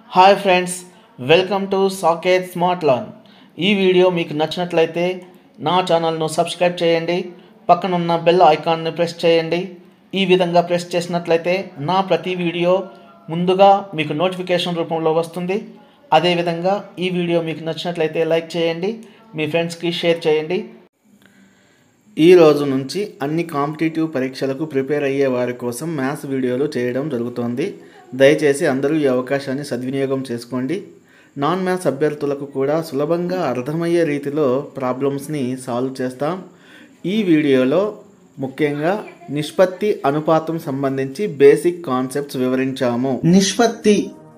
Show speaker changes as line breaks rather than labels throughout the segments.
Hi friends, welcome to Saket smart learn. ఈ video మీకు నచ్చినట్లయితే నా ఛానల్ను సబ్స్క్రైబ్ చేయండి, పక్కనున్న బెల్ ఐకాన్ని ప్రెస్ చేయండి. ఈ విధంగా ప్రెస్ చేసినట్లయితే నా ప్రతి వీడియో ముందుగా మీకు నోటిఫికేషన్ రూపంలో వస్తుంది. అదేవిధంగా ఈ వీడియో మీకు నచ్చినట్లయితే లైక్ చేయండి, మీ ఫ్రెండ్స్కి షేర్ చేయండి. ఈ రోజు నుంచి అన్ని కాంపిటేటివ్ పరీక్షలకు ప్రిపేర్ అయ్యే వారి కోసం మ్యాథ్స్ వీడియోలు చేయడం జరుగుతోంది. దయచేసి అందరూ ఈ అవకాశాన్ని సద్వినియోగం చేసుకోండి. నాన్ మ్యాథ్స్ అభ్యర్థులకు కూడా సులభంగా అర్థమయ్యే రీతిలో ప్రాబ్లమ్స్ని సాల్వ్ చేస్తాం. ఈ వీడియోలో ముఖ్యంగా నిష్పత్తి అనుపాతం సంబంధించి బేసిక్ కాన్సెప్ట్స్ వివరించాము. నిష్పత్తి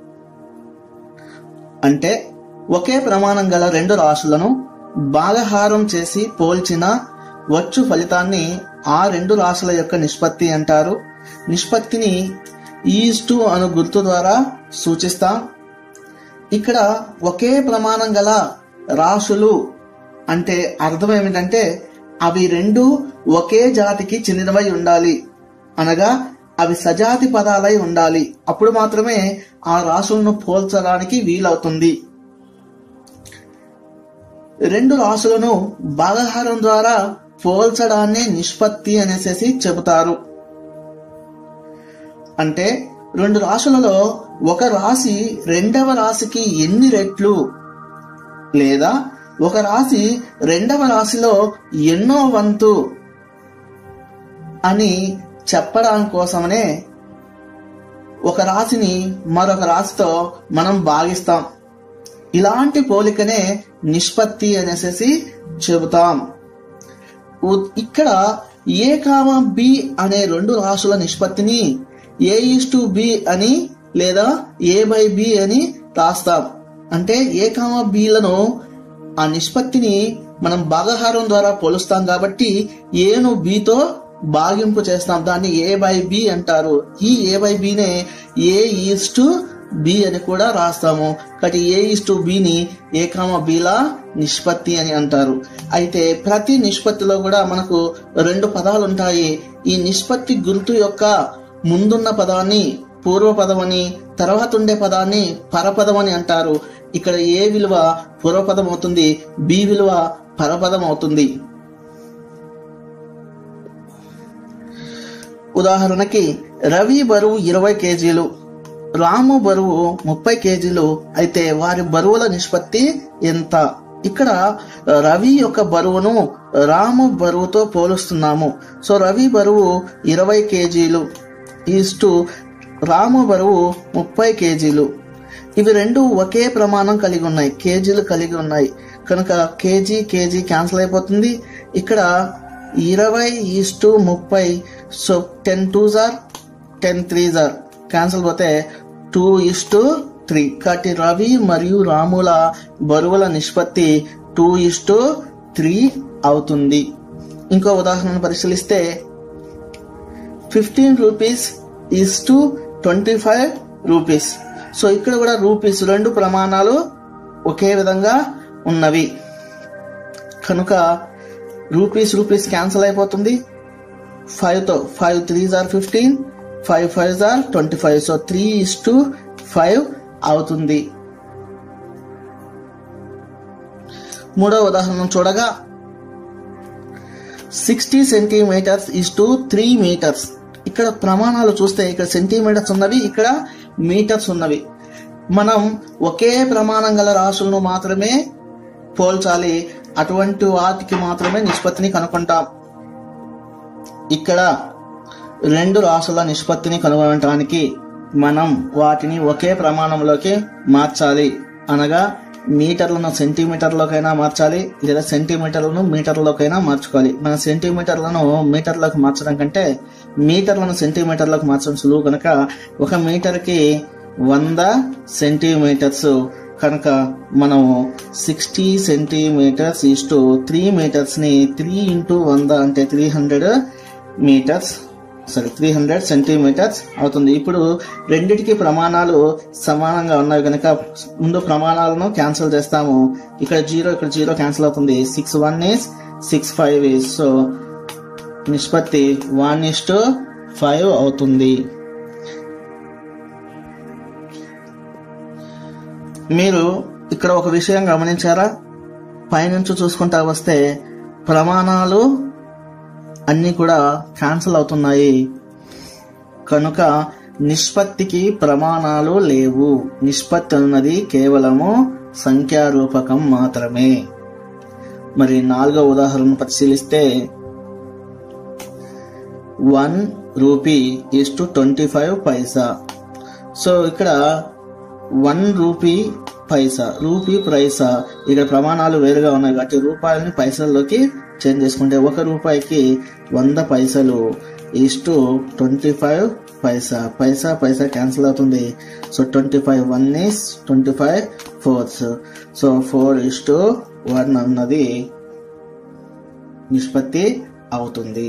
అంటే ఒకే ప్రమాణం గల రెండు రాశులను భాగహారం చేసి పోల్చిన వచ్చు ఫలితాన్ని ఆ రెండు రాశుల యొక్క నిష్పత్తి అంటారు. నిష్పత్తిని ఈజ్ అను గుర్తు ద్వారా సూచిస్తాం. ఇక్కడ ఒకే ప్రమాణం గల రాశులు అంటే అర్థం ఏమిటంటే అవి రెండు ఒకే జాతికి చెందినవై ఉండాలి, అనగా అవి సజాతి పదాలై ఉండాలి. అప్పుడు మాత్రమే ఆ రాశులను పోల్చడానికి వీలవుతుంది. రెండు రాశులను భాగహారం ద్వారా పోల్చడాన్ని నిష్పత్తి అనేసి చెబుతారు. అంటే రెండు రాశులలో ఒక రాశి రెండవ రాశికి ఎన్ని రెట్లు లేదా ఒక రాశి రెండవ రాశిలో ఎన్నో వంతు అని చెప్పడం కోసమనే ఒక రాశిని మరొక రాశితో మనం భాగిస్తాం. ఇలాంటి పోలికనే నిష్పత్తి అనేసి చెబుతాం. ఇక్కడ ఏ కామా బి అనే రెండు రాశుల నిష్పత్తిని A:B అని లేదా A/B అని రాస్తాం. అంటే ఏ కామా బిలను ఆ నిష్పత్తిని మనం భాగహారం ద్వారా పోలుస్తాం కాబట్టి ఏను బితో భాగింపు చేస్తాం. దాన్ని A/B అంటారు. ఈ A/Bనే A:B అని కూడా రాస్తాము. కాబట్టి A:B ఏ కామా బిలా నిష్పత్తి అని అంటారు. అయితే ప్రతి నిష్పత్తిలో కూడా మనకు రెండు పదాలు ఉంటాయి. ఈ నిష్పత్తి గుర్తు యొక్క ముందున్న పదాన్ని పూర్వపదం అని, తర్వాత ఉండే పదాన్ని పరపదం అని అంటారు. ఇక్కడ ఏ విలువ పూర్వపదం అవుతుంది, బి విలువ పరపదం అవుతుంది. ఉదాహరణకి రవి బరువు 20 కేజీలు, రాము బరువు 30 కేజీలు. అయితే వారి బరువుల నిష్పత్తి ఎంత? ఇక్కడ రవి యొక్క బరువును రాము బరువుతో పోలుస్తున్నాము. సో రవి బరువు 20 కేజీలు ఈస్టు రాము బరువు 30 కేజీలు. ఇవి రెండు ఒకే ప్రమాణం కలిగి ఉన్నాయి, కేజీలు కలిగి ఉన్నాయి కనుక కేజీ కేజీ క్యాన్సిల్ అయిపోతుంది. ఇక్కడ 20:30. So 10 2s are 10 3s are cancel పోతే 2:3. కాబట్టి రవి మరియు రాముల బరువుల నిష్పత్తి 2:3 అవుతుంది. ఇంకో ఉదాహరణ పరిశీలిస్తే 15 rupees is to 25 rupees. So ఇక్కడ కూడా రూపీస్ రెండు ప్రమాణాలు ఒకే విధంగా ఉన్నవి కనుక రూపీస్ క్యాన్సిల్ అయిపోతుంది. 5తో 5 3s are 15, 5 5s are 25. So 3:5 అవుతుంది. మూడో ఉదాహరణ చూడగా 60 సెంటీమీటర్స్ ఈజ్ టు 3 మీటర్స్. ఇక్కడ ప్రమాణాలు చూస్తే ఇక్కడ సెంటీమీటర్స్ ఉన్నవి, ఇక్కడ మీటర్స్ ఉన్నవి. మనం ఒకే ప్రమాణం గల రాశులను మాత్రమే పోల్చాలి, అటువంటి వాటికి మాత్రమే నిష్పత్తిని కనుక్కుంటాం. ఇక్కడ రెండు రాశుల నిష్పత్తిని కనుగొనడానికి మనం వాటిని ఒకే ప్రమాణంలోకి మార్చాలి, అనగా మీటర్లను సెంటీమీటర్లోకైనా మార్చాలి లేదా సెంటీమీటర్లను మీటర్లోకైనా మార్చుకోవాలి. మన సెంటీమీటర్లను మీటర్లోకి మార్చడం కంటే మీటర్లను సెంటీమీటర్లోకి మార్చడం సులువు కనుక ఒక మీటర్కి 100 సెంటీమీటర్స్ కనుక మనము 60 సెంటీమీటర్స్ ఈస్టు 3 మీటర్స్ని 3 × 100 అంటే 300 మీటర్స్ 300 సెంటీమీటర్స్ అవుతుంది. ఇప్పుడు రెండిటికి ప్రమాణాలు సమానంగా ఉన్నాయి కనుక ముందు ప్రమాణాలను క్యాన్సిల్ చేస్తాము. ఇక్కడ 0 ఇక్కడ 0 క్యాన్సిల్ అవుతుంది. 6 1 is 6 5 is. సో నిష్పత్తి 1:5 అవుతుంది. మీరు ఇక్కడ ఒక విషయం గమనించారా? పైనుంచి చూసుకుంటా వస్తే ప్రమాణాలు అన్ని కూడా క్యాన్సిల్ అవుతున్నాయి కనుక నిష్పత్తికి ప్రమాణాలు లేవు. నిష్పత్తి అన్నది కేవలము సంఖ్యారూపకం మాత్రమే. మరి 4వ ఉదాహరణ పరిశీలిస్తే 1 rupee is to 25 paisa. So ఇక్కడ 1 రూపీ పైసా, రూపీ పైసా, ఇక్కడ ప్రమాణాలు వేరుగా ఉన్నాయి కాబట్టి రూపాయలని పైసల్లోకి చేంజ్ చేసుకుంటే 1 రూపాయికి 100 పైసలు is to 25 paisa. Paisa paisa cancel అవుతుంది. So 25 1 is 25 4. సో 4:1 అన్నది నిష్పత్తి అవుతుంది.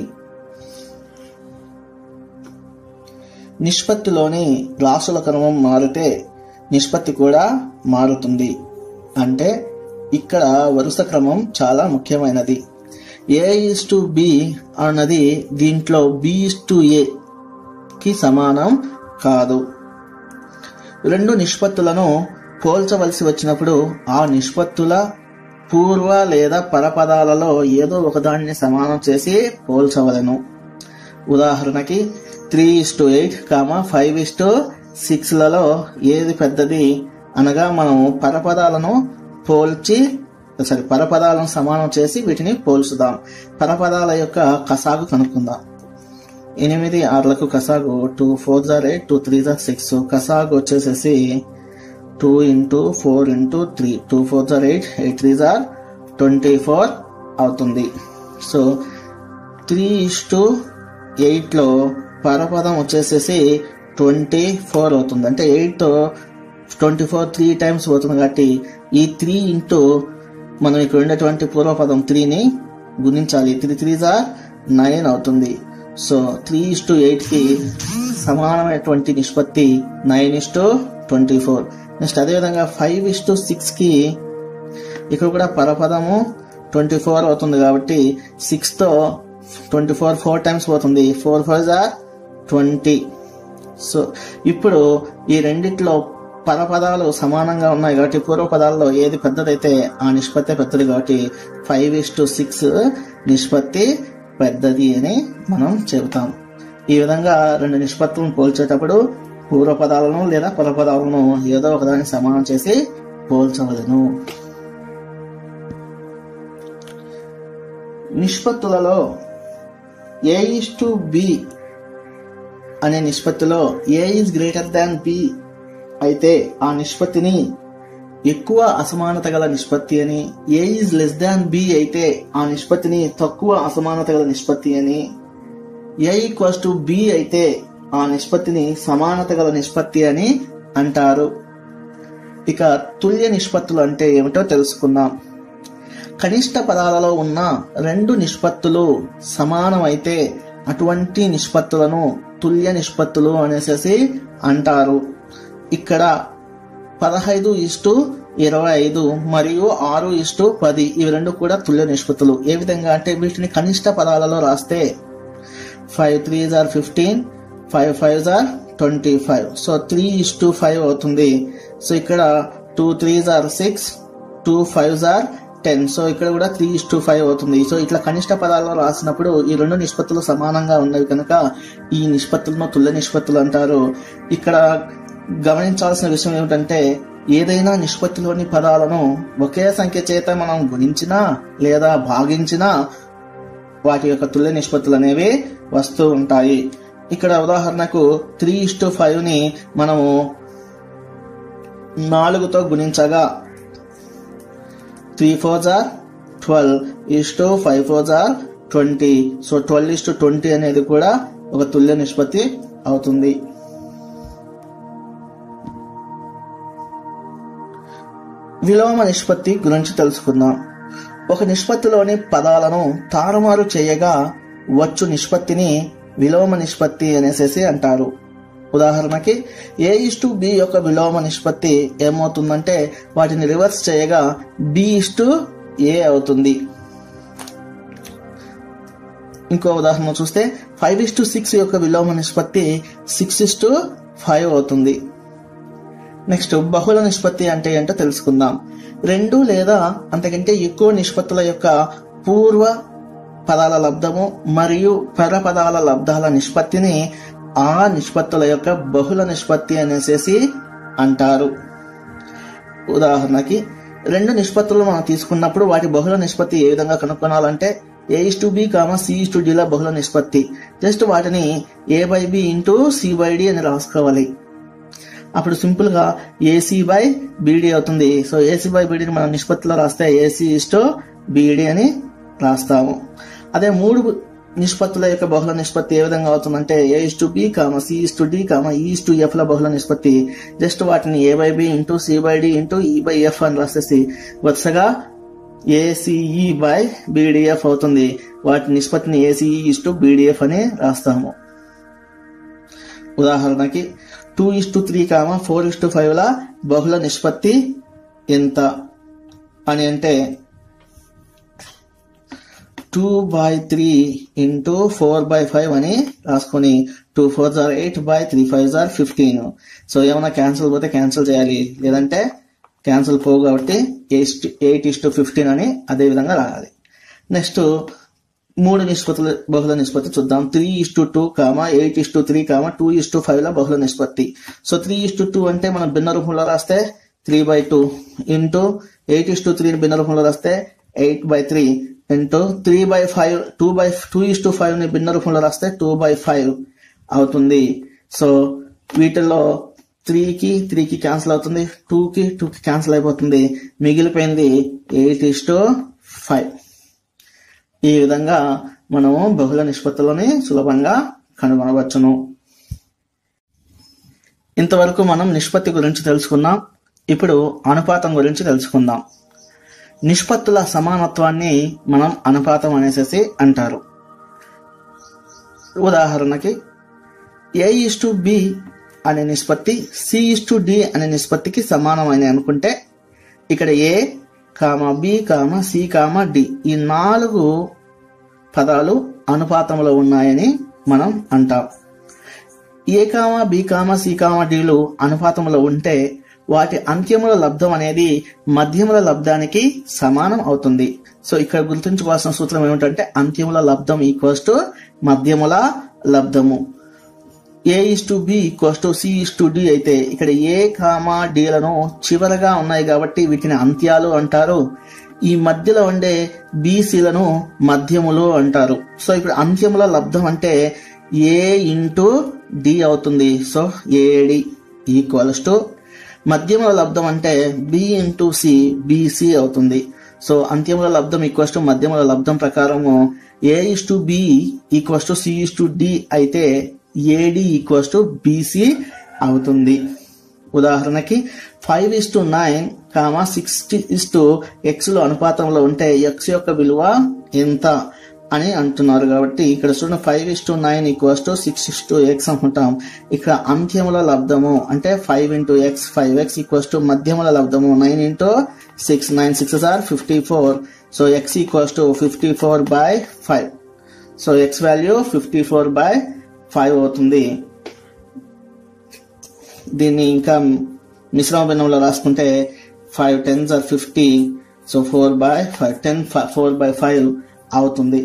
నిష్పత్తిలోని రాసుల క్రమం మారితే నిష్పత్తి కూడా మారుతుంది. అంటే ఇక్కడ వరుస క్రమం చాలా ముఖ్యమైనది. A:B అన్నది దీంట్లో B:A కి సమానం కాదు. 2 నిష్పత్తులను పోల్చవలసి వచ్చినప్పుడు ఆ నిష్పత్తుల పూర్వ లేదా పరపదాలలో ఏదో ఒకదానిని సమానం చేసి పోల్చవలను. ఉదాహరణకి 3:8, 5:6లలో ఏది పెద్దది అనగా మనము పరపదాలను సమానం చేసి వీటిని పోల్చుదాం. పరపదాల యొక్క కసాగు కనుక్కుందాం. 8 6లకు కసాగు 2 4 8 2 3 6. కసాగు వచ్చేసేసి 2 × 4 × 3 2 4 8 8 3 24 అవుతుంది. సో 3:8లో పరపదం వచ్చేసేసి 24 అవుతుంది. అంటే 8తో 24 3 టైమ్స్ అవుతుంది కాబట్టి ఈ 3 ఇంటూ మనం ఇక్కడ ఉండేటువంటి పూర్వపదం 3ని గుణించాలి. 3 3 9 అవుతుంది. సో 3:8కి సమానమైనటువంటి నిష్పత్తి 9:24. నెక్స్ట్ అదేవిధంగా 5:6కి ఇక్కడ కూడా పరపదము 24 అవుతుంది కాబట్టి 6తో 24 4 టైమ్స్ పోతుంది. 4 5 20. సో ఇప్పుడు ఈ రెండిట్లో పరపదాలు సమానంగా ఉన్నాయి కాబట్టి పూర్వపదాల్లో ఏది పెద్దదైతే ఆ నిష్పత్తి పెద్దది కాబట్టి 5:6 నిష్పత్తి పెద్దది అని మనం చెబుతాం. ఈ విధంగా 2 నిష్పత్తులను పోల్చేటప్పుడు పూర్వపదాలను లేదా పరపదాలను ఏదో ఒకదాన్ని సమానం చేసి పోల్చవలెను. నిష్పత్తులలో A:B అనే నిష్పత్తిలో A is greater than B అయితే ఆ నిష్పత్తిని ఎక్కువ అసమానత గల నిష్పత్తి అని, A is less than B అయితే ఆ నిష్పత్తిని తక్కువ అసమానత గల నిష్పత్తి అని, A equals to B అయితే ఆ నిష్పత్తిని సమానత గల నిష్పత్తి అని అంటారు. ఇక తుల్య నిష్పత్తులు అంటే ఏమిటో తెలుసుకుందాం. కనిష్ట పదాలలో ఉన్న 2 నిష్పత్తులు సమానమైతే అటువంటి నిష్పత్తులను తుల్య నిష్పత్తులు అనేసి అంటారు. ఇక్కడ 15:25 మరియు 6:10 ఇవి 2 కూడా తుల్య నిష్పత్తులు. ఏ విధంగా అంటే వీటిని కనిష్ట పదాలలో రాస్తే 5 3 15 5 5 25. సో 3:5 అవుతుంది. సో ఇక్కడ 2 3 6 2 5 10. సో ఇక్కడ కూడా 3:5 అవుతుంది. సో ఇట్లా కనిష్ట పదాలలో రాసినప్పుడు ఈ 2 నిష్పత్తులు సమానంగా ఉన్నవి కనుక ఈ నిష్పత్తులను తుల్య నిష్పత్తులు అంటారు. ఇక్కడ గమనించాల్సిన విషయం ఏమిటంటే ఏదైనా నిష్పత్తిలోని పదాలను ఒకే సంఖ్య చేత మనం గుణించినా లేదా భాగించినా వాటి యొక్క తుల్య నిష్పత్తులు అనేవి వస్తూ ఉంటాయి. ఇక్కడ ఉదాహరణకు 3:5ని మనము 4తో గుణించగా 3 4 12 5 4 20. సో 12:20 అనేది కూడా ఒక తుల్య నిష్పత్తి అవుతుంది. విలోమ నిష్పత్తి గురించి తెలుసుకుందాం. ఒక నిష్పత్తిలోని పదాలను తారుమారు చేయగా వచ్చు నిష్పత్తిని విలోమ నిష్పత్తి అనేసి అంటారు. ఉదాహరణకి A:B యొక్క విలోమ నిష్పత్తి ఏమవుతుందంటే వాటిని రివర్స్ చేయగా B:A అవుతుంది. ఇంకో ఉదాహరణ చూస్తే 5:6 యొక్క విలోమ నిష్పత్తి 6:5 అవుతుంది. నెక్స్ట్ బహుళ నిష్పత్తి అంటే ఏంటో తెలుసుకుందాం. 2 లేదా అంతకంటే ఎక్కువ నిష్పత్తుల యొక్క పూర్వ పదాల లబ్ధము మరియు పర పదాల లబ్ధాల నిష్పత్తిని ఆ నిష్పత్తుల యొక్క బహుళ నిష్పత్తి అనేసి అంటారు. ఉదాహరణకి 2 నిష్పత్తులు మనం తీసుకున్నప్పుడు వాటి బహుళ నిష్పత్తి ఏ విధంగా కనుక్కోవాలంటే A/B, C/D ల బహుళ నిష్పత్తి. జస్ట్ వాటిని A/B ఇంటూ C/D అని రాసుకోవాలి. అప్పుడు సింపుల్ గా AC/BD అవుతుంది. సో AC/BDని మనం నిష్పత్తిలో రాస్తే AC/BD అని రాస్తాము. అదే 3 నిష్పత్తుల యొక్క బహుళ నిష్పత్తి ఏ విధంగా అవుతుందంటే A/B, C/D, E/F ల బహుళ నిష్పత్తి. జస్ట్ వాటిని A/B into C/D into E/F అని రాసేసి వరుసగా ACE/BDF అవుతుంది. వాటి నిష్పత్తిని ACE/BDF అని రాస్తాము. ఉదాహరణకి 2:3, 4:5 ల బహుళ నిష్పత్తి ఎంత అని అంటే 2/3 ఇంటూ 4/5 అని రాసుకొని 2 4s are 8 3 5s are 15. So ఏమైనా క్యాన్సిల్ పోతే క్యాన్సిల్ చేయాలి, లేదంటే క్యాన్సిల్ పోవు కాబట్టి 8:15 అని అదే విధంగా రాయాలి. నెక్స్ట్ 3 నిష్పత్తుల బహుళ నిష్పత్తి చూద్దాం. 3:2, 8:3, 2:5 ల బహుళ నిష్పత్తి. సో 3:2 అంటే మనం భిన్న రూపంలో రాస్తే 3/2 ఇంటూ 8:3 భిన్న రూపంలో రాస్తే 8/3 ఇంటూ 3/5 2:5 ని భిన్న రూపంలో రాస్తే 2/5 అవుతుంది. సో వీటిల్లో 3కి క్యాన్సిల్ అవుతుంది, 2కి క్యాన్సిల్ అయిపోతుంది, మిగిలిపోయింది 8:5. ఈ విధంగా మనము బహుళ నిష్పత్తులని సులభంగా కనుగొనవచ్చును. ఇంతవరకు మనం నిష్పత్తి గురించి తెలుసుకున్నాం. ఇప్పుడు అనుపాతం గురించి తెలుసుకుందాం. నిష్పత్తుల సమానత్వాన్ని మనం అనుపాతం అనేసి అంటారు. ఉదాహరణకి A/B అనే నిష్పత్తి C/D అనే నిష్పత్తికి సమానమైన అనుకుంటే ఇక్కడ A, B, C, D ఈ 4 పదాలు అనుపాతంలో ఉన్నాయని మనం అంటాం. A, B, C, Dలు అనుపాతంలో ఉంటే వాటి అంత్యముల లబ్ధం అనేది మధ్యముల లబ్ధానికి సమానం అవుతుంది. సో ఇక్కడ గుర్తుంచుకోవాల్సిన సూత్రం ఏమిటంటే అంత్యముల లబ్ధం ఈక్వల్స్ టు మధ్యముల లబ్ధము. A/B C/D అయితే ఇక్కడ A, D లను చివరగా ఉన్నాయి కాబట్టి వీటిని అంత్యాలు అంటారు. ఈ మధ్యలో ఉండే BCలను మధ్యములు అంటారు. సో ఇప్పుడు అంత్యముల లబ్ధం అంటే A/D అవుతుంది. సో AD ఈక్వల్స్ టు మధ్యముల లబ్ధం అంటే B/C BC అవుతుంది. సో అంత్యముల లబ్ధం ఈక్వల్స్ టు మధ్యముల లబ్ధం ప్రకారము A/B ఈక్వల్స్ టు C/D అయితే AD ఈక్వల్స్ టు BC అవుతుంది. ఉదాహరణకి 5:9, 6:x లు అనుపాతంలో ఉంటే x యొక్క విలువ ఎంత అని అంటున్నారు. కాబట్టి ఇక్కడ చూడండి 5:9 ఈక్వల్స్ టు 6:x అనుకుంటాం. ఇక్కడ అంత్యముల లబ్ధము అంటే 5 × x 5x ఈక్వల్స్ టు మధ్యముల లబ్ధము 9 × 6 9 6s are 54. So x equals to 54/5. So x value 54/5 అవుతుంది. దీన్ని ఇంకా మిశ్రమ భిన్నంలో రాసుకుంటే 5 10s are 50. సో 4/5 10 4/5 అవుతుంది.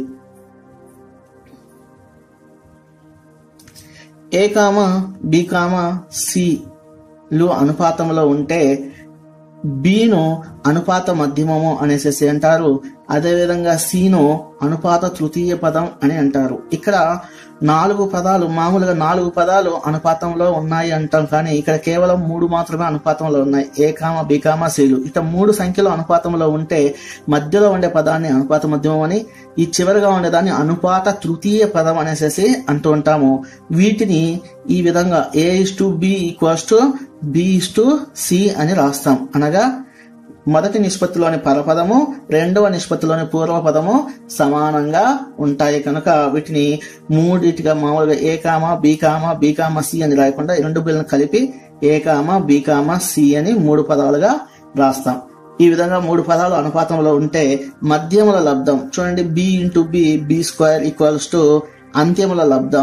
A, B, C లు అనుపాతంలో ఉంటే బిను అనుపాత మధ్యమము అనేసి అంటారు. అదేవిధంగా సిను అనుపాత తృతీయ పదం అని అంటారు. ఇక్కడ 4 పదాలు మామూలుగా 4 పదాలు అనుపాతంలో ఉన్నాయి అంటాం, కానీ ఇక్కడ కేవలం 3 మాత్రమే అనుపాతంలో ఉన్నాయి. A, B, Cలు ఇట్లా 3 సంఖ్యలో అనుపాతంలో ఉంటే మధ్యలో ఉండే పదాన్ని అనుపాత మధ్యమం అని, ఈ చివరిగా ఉండేదాన్ని అనుపాత తృతీయ పదం అనేసి అంటూ ఉంటాము. వీటిని ఈ విధంగా A/B ఈక్వల్స్ టు B/C అని రాస్తాం. అనగా మొదటి నిష్పత్తిలోని పరపదము, రెండవ నిష్పత్తిలోని పూర్వపదము సమానంగా ఉంటాయి కనుక వీటిని మూడిటిగా మామూలుగా A, B, C అని రాయకుండా ఈ 2 బిళ్ళను కలిపి A, B, C అని 3 పదాలుగా రాస్తాం. ఈ విధంగా 3 పదాలు అనుపాతంలో ఉంటే మధ్యముల లబ్ధం చూడండి B × B, B² equals to అంత్యముల లబ్ధం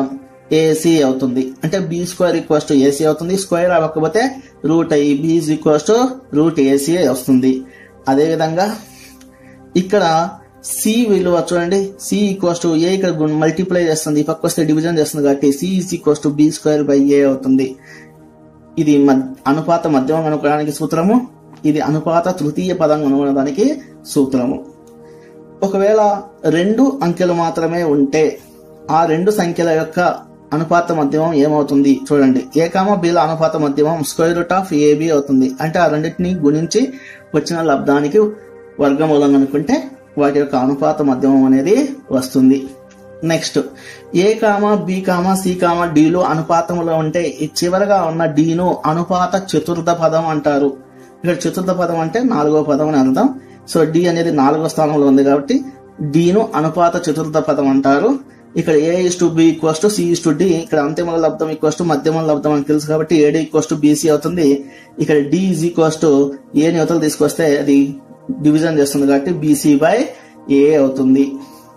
ఏసీ అవుతుంది. అంటే B square equals to AC అవుతుంది. స్క్వేర్ అవ్వకపోతే రూట్ అయ్యి B is equals to root AC వస్తుంది. అదేవిధంగా ఇక్కడ సి విలువ చూడండి, సి ఈక్వల్స్ టు ఏ ఇక్కడ మల్టిప్లై చేస్తుంది, ఈ పక్క వస్తే డివిజన్ చేస్తుంది కాబట్టి C is equals to B square by A అవుతుంది. ఇది అనుపాత మధ్యమం కనుక్కోవడానికి సూత్రము, ఇది అనుపాత తృతీయ పదం కనుగొనడానికి సూత్రము. ఒకవేళ 2 అంకెలు మాత్రమే ఉంటే ఆ 2 సంఖ్యల యొక్క అనుపాత మధ్యమం ఏమవుతుంది చూడండి. ఏ కామ బిల అనుపాత మధ్యమం స్క్వేర్ రూట్ ఆఫ్ ఏబి అవుతుంది. అంటే ఆ రెండింటిని గుణించి వచ్చిన లబ్ధానికి వర్గమూలం అనుకుంటే వాటి యొక్క అనుపాత మధ్యమం అనేది వస్తుంది. Next A comma B comma C comma డిలు అనుపాతంలో ఉంటే ఈ చివరగా ఉన్న డిను అనుపాత చతుర్థ పదం అంటారు. ఇక్కడ చతుర్థ పదం అంటే 4వ పదం అని అర్థం. సో డి అనేది 4వ స్థానంలో ఉంది కాబట్టి డిను అనుపాత చతుర్థ పదం అంటారు. ఇక్కడ A is to B equals to C is to D, ఇక్కడ అంతిమ లబ్ధం ఈక్వల్స్ టు మధ్యమ లబ్ధం అని తెలుసు కాబట్టి ఏడి ఈక్వల్స్ టు బీసీ అవుతుంది. ఇక్కడ D is equals to A యువతలు తీసుకొస్తే అది డివిజన్ చేస్తుంది కాబట్టి బీసీ బై ఏ అవుతుంది.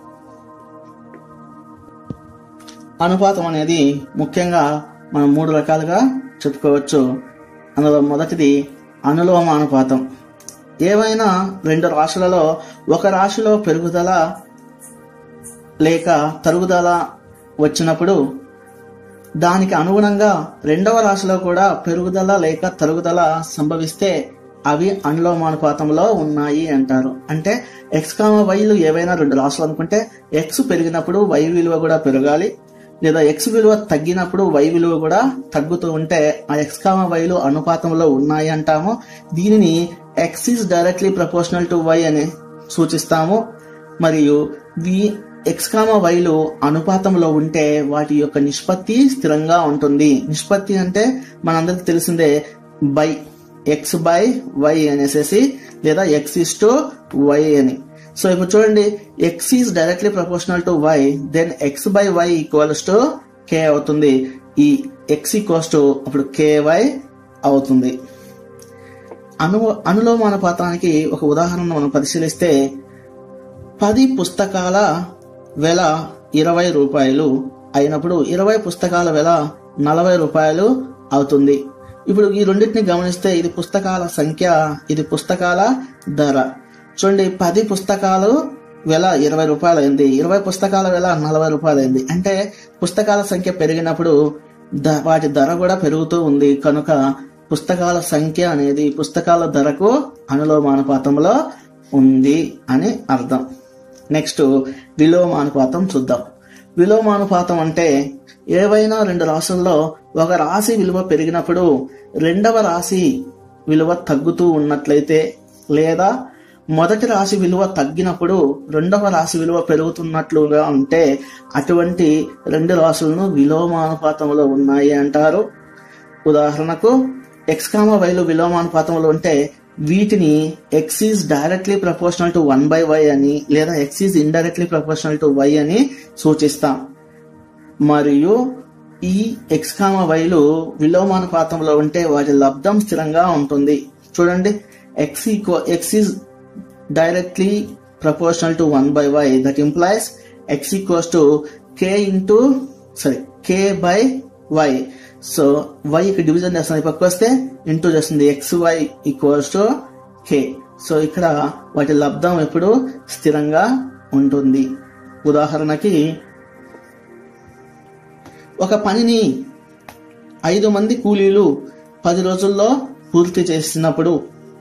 అనుపాతం అనేది ముఖ్యంగా మనం 3 రకాలుగా చెప్పుకోవచ్చు. అందులో మొదటిది అనులోమ అనుపాతం. ఏవైనా 2 రాశులలో ఒక రాశిలో పెరుగుదల లేక తరుగుదల వచ్చినప్పుడు దానికి అనుగుణంగా 2వ రాశిలో కూడా పెరుగుదల లేక తరుగుదల సంభవిస్తే అవి అనులోమానుపాతంలో ఉన్నాయి అంటారు. అంటే ఎక్స్ కామ వైలు ఏవైనా 2 రాశులు అనుకుంటే ఎక్స్ పెరిగినప్పుడు వై విలువ కూడా పెరగాలి, లేదా ఎక్స్ విలువ తగ్గినప్పుడు వై విలువ కూడా తగ్గుతూ ఉంటే ఆ ఎక్స్ కామ వైలు అనుపాతంలో ఉన్నాయి అంటాము. దీనిని X is directly proportional to Y అని సూచిస్తాము. మరియు ఎక్స్ కామ వైలు అనుపాతంలో ఉంటే వాటి యొక్క నిష్పత్తి స్థిరంగా ఉంటుంది. నిష్పత్తి అంటే మనందరికి తెలిసిందే బై ఎక్స్ బై వై అనేసి, లేదా ఎక్స్ ఈస్ టు వై అని. సో ఇప్పుడు చూడండి, X is directly proportional to Y, then X by Y equals to K అవుతుంది. ఈ ఎక్స్ ఈక్వల్స్ టు అప్పుడు కే వై అవుతుంది. అనులోమానుపాతానికి ఒక ఉదాహరణ మనం పరిశీలిస్తే 10 పుస్తకాల వెల 20 రూపాయలు అయినప్పుడు 20 పుస్తకాల వెల 40 రూపాయలు అవుతుంది. ఇప్పుడు ఈ రెండింటిని గమనిస్తే ఇది పుస్తకాల సంఖ్య, ఇది పుస్తకాల ధర. చూడండి, 10 పుస్తకాలు వెల 20 రూపాయలు అయింది, 20 పుస్తకాల వెల 40 రూపాయలు అయింది. అంటే పుస్తకాల సంఖ్య పెరిగినప్పుడు వాటి ధర కూడా పెరుగుతూ ఉంది. కనుక పుస్తకాల సంఖ్య అనేది పుస్తకాల ధరకు అనులోమానుపాతంలో ఉంది అని అర్థం. నెక్స్ట్ విలోమానుపాతం చూద్దాం. విలోమానుపాతం అంటే ఏవైనా 2 రాశుల్లో ఒక రాశి విలువ పెరిగినప్పుడు 2వ రాశి విలువ తగ్గుతూ ఉన్నట్లయితే, లేదా మొదటి రాశి విలువ తగ్గినప్పుడు 2వ రాశి విలువ పెరుగుతున్నట్లుగా ఉంటే అటువంటి 2 రాశులను విలోమానుపాతంలో ఉన్నాయి అంటారు. ఉదాహరణకు ఎక్స్ కామ వైలు విలోమానుపాతంలో ఉంటే వీటిని X is directly proportional to 1 by Y అని, లేదా X is indirectly proportional to Y అని సూచిస్తాం. మరియు ఈ ఎక్స్ కామ వైలు విలోమానుపాతంలో ఉంటే వాటి లబ్ధం స్థిరంగా ఉంటుంది. చూడండి, X is directly proportional to 1 by Y, that implies X equals to K by Y. So Y ఇక్కడ డివిజన్ చేస్తుంది, పక్క వస్తే ఇంటూ చేస్తుంది, X Y equals to K. So ఇక్కడ వాటి లబ్ధం ఎప్పుడు స్థిరంగా ఉంటుంది. ఉదాహరణకి ఒక పనిని 5 మంది కూలీలు 10 రోజుల్లో పూర్తి చేసినప్పుడు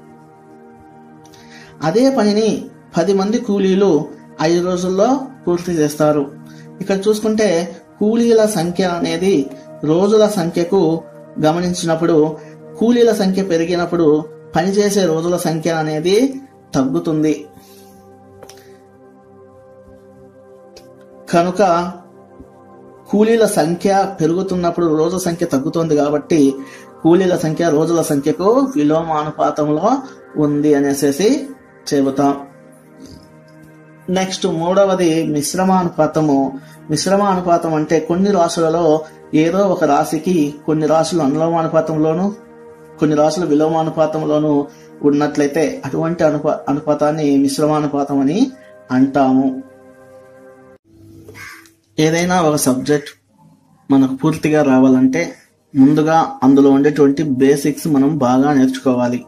అదే పనిని 10 మంది కూలీలు 5 రోజుల్లో పూర్తి చేస్తారు. ఇక్కడ చూసుకుంటే కూలీల సంఖ్య అనేది రోజుల సంఖ్యకు గమనించినప్పుడు కూలీల సంఖ్య పెరిగినప్పుడు పనిచేసే రోజుల సంఖ్య అనేది తగ్గుతుంది. కనుక కూలీల సంఖ్య పెరుగుతున్నప్పుడు రోజుల సంఖ్య తగ్గుతుంది కాబట్టి కూలీల సంఖ్య రోజుల సంఖ్యకు విలోమానుపాతంలో ఉంది అనేసి చెబుతాం. నెక్స్ట్ 3వది మిశ్రమానుపాతము. మిశ్రమానుపాతం అంటే కొన్ని రాశులలో ఏదో ఒక రాశికి కొన్ని రాశులు అనులోమానుపాతంలోను కొన్ని రాశులు విలోమానుపాతంలోను ఉన్నట్లయితే అటువంటి అనుపాతాన్ని మిశ్రమానుపాతం అని అంటాము. ఏదైనా ఒక సబ్జెక్ట్ మనకు పూర్తిగా రావాలంటే ముందుగా అందులో ఉండేటువంటి బేసిక్స్ మనం బాగా నేర్చుకోవాలి.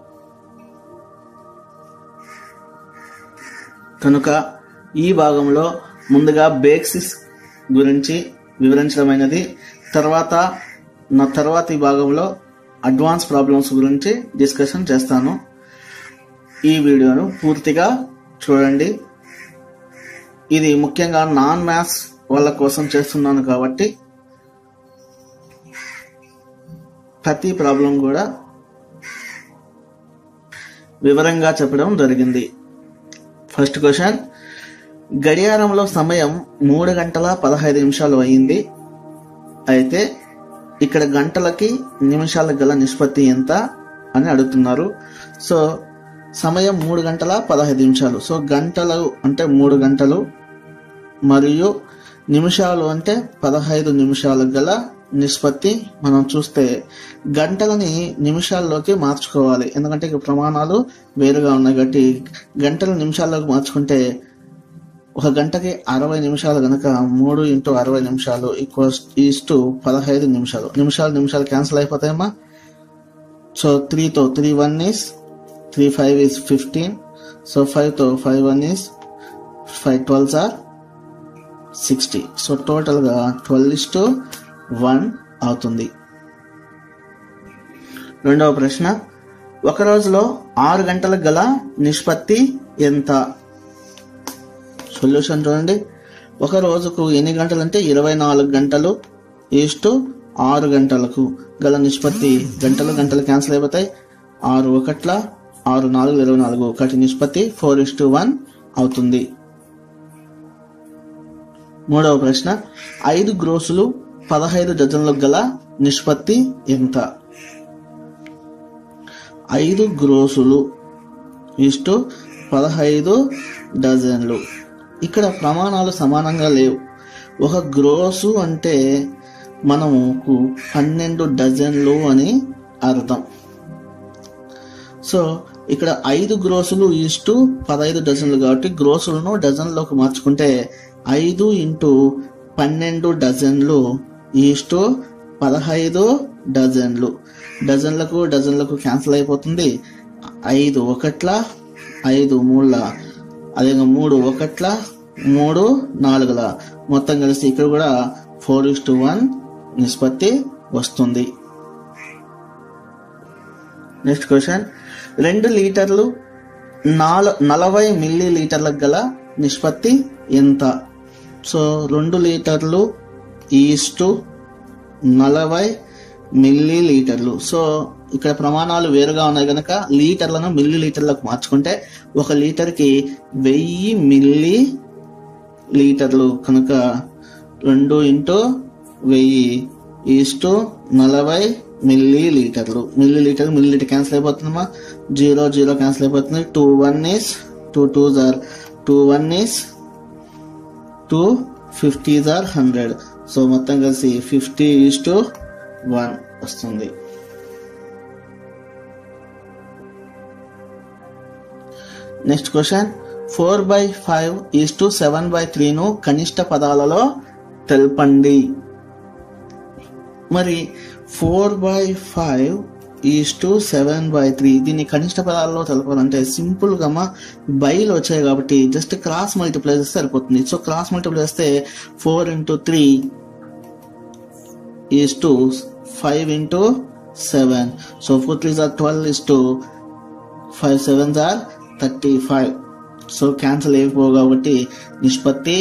కనుక ఈ భాగంలో ముందుగా బేసిక్స్ గురించి వివరించడమైనది. తర్వాత ఈ భాగంలో అడ్వాన్స్ ప్రాబ్లమ్స్ గురించి డిస్కషన్ చేస్తాను. ఈ వీడియోను పూర్తిగా చూడండి. ఇది ముఖ్యంగా నాన్ మ్యాథ్స్ వాళ్ళ కోసం చేస్తున్నాను కాబట్టి ప్రతి ప్రాబ్లం కూడా వివరంగా చెప్పడం జరిగింది. ఫస్ట్ క్వశ్చన్, గడియారంలో సమయం 3 గంటల 15 నిమిషాలు అయింది. అయితే ఇక్కడ గంటలకి నిమిషాలకు గల నిష్పత్తి ఎంత అని అడుగుతున్నారు. సో సమయం 3 గంటల 15 నిమిషాలు. సో గంటలు అంటే 3 గంటలు మరియు నిమిషాలు అంటే 15 నిమిషాలకు గల నిష్పత్తి. మనం చూస్తే గంటలని నిమిషాల్లోకి మార్చుకోవాలి, ఎందుకంటే ఇక ప్రమాణాలు వేరుగా ఉన్నాయి కాబట్టి. గంటల నిమిషాల్లోకి మార్చుకుంటే ఒక గంటకి 60 నిమిషాలు కనుక 3 × 60 నిమిషాలు ఈక్వల్స్ 15 నిమిషాలు. నిమిషాలు క్యాన్సిల్ అయిపోతాయమ్మా. సో 3తో 3 1 is 3 5 is 15. సో 5తో 5 1 is 5 12s are 60. So total గా 12:1 అవుతుంది. రెండవ ప్రశ్న, ఒక రోజులో 6 గంటలకు గల నిష్పత్తి ఎంత? సొల్యూషన్ చూడండి. ఒక రోజుకు ఎన్ని గంటలు అంటే 24 గంటలు ఈస్టు 6 గంటలకు గల నిష్పత్తి. గంటలు క్యాన్సిల్ అయిపోతాయి. 6 1 6 4 24 ఒకటి నిష్పత్తి 4:1 అవుతుంది. మూడవ ప్రశ్న, 5 గ్రోసులు 15 డజన్లకు గల నిష్పత్తి ఎంత? 5 గ్రోసులు ఈస్టు 15 డజన్లు. ఇక్కడ ప్రమాణాలు సమానంగా లేవు. ఒక గ్రోసు అంటే మనకు 12 డజన్లు అని అర్థం. సో ఇక్కడ 5 గ్రోసులు ఈస్టు 15 డజన్లు కాబట్టి గ్రోసులను డజన్లోకి మార్చుకుంటే 5 × 12 డజన్లు ఈస్టు 15 డజన్లు. డజన్లకు క్యాన్సిల్ అయిపోతుంది. 5 1 5 3 అదే 3 1 3 4 మొత్తం కలిసి ఇక్కడ కూడా 4:1 నిష్పత్తి వస్తుంది. నెక్స్ట్ క్వశ్చన్, 2 లీటర్లు 40 మిల్లీ లీటర్లకు గల నిష్పత్తి ఎంత? సో 2 లీటర్లు ఈస్టు 40 మిల్లీ లీటర్లు. సో ఇక్కడ ప్రమాణాలు వేరుగా ఉన్నాయి కనుక లీటర్లను మిల్లీ లీటర్లకు మార్చుకుంటే 1 లీటర్కి 1000 మిల్లీ లీటర్లు కనుక 2 × 1000 ఈస్టు 40 మిల్లీ లీటర్లు. మిల్లీ లీటర్ క్యాన్సిల్ అయిపోతుందమ్మా. 0 క్యాన్సిల్ అయిపోతుంది. 2 1 is 2 2s are 2 1 is 2 50s are 100. So మొత్తం కలిసి 50:1 వస్తుంది. నెక్స్ట్ క్వశ్చన్, 4/5 ఈస్టు 7/3ను కనిష్ట పదాలలో తెలపండి. మరి 4/5 ఈస్టు 7/3 దీన్ని కనిష్ట పదాలలో తెలపాలంటే సింపుల్ గా బైలు వచ్చాయి కాబట్టి జస్ట్ క్రాస్ మల్టిప్లై చేస్తే సరిపోతుంది. సో క్రాస్ మల్టిప్లై చేస్తే 4 × 3 is 5 × 7. So 4 3s are 12 5 7s are 35. So cancel అయిపోవు కాబట్టి నిష్పత్తి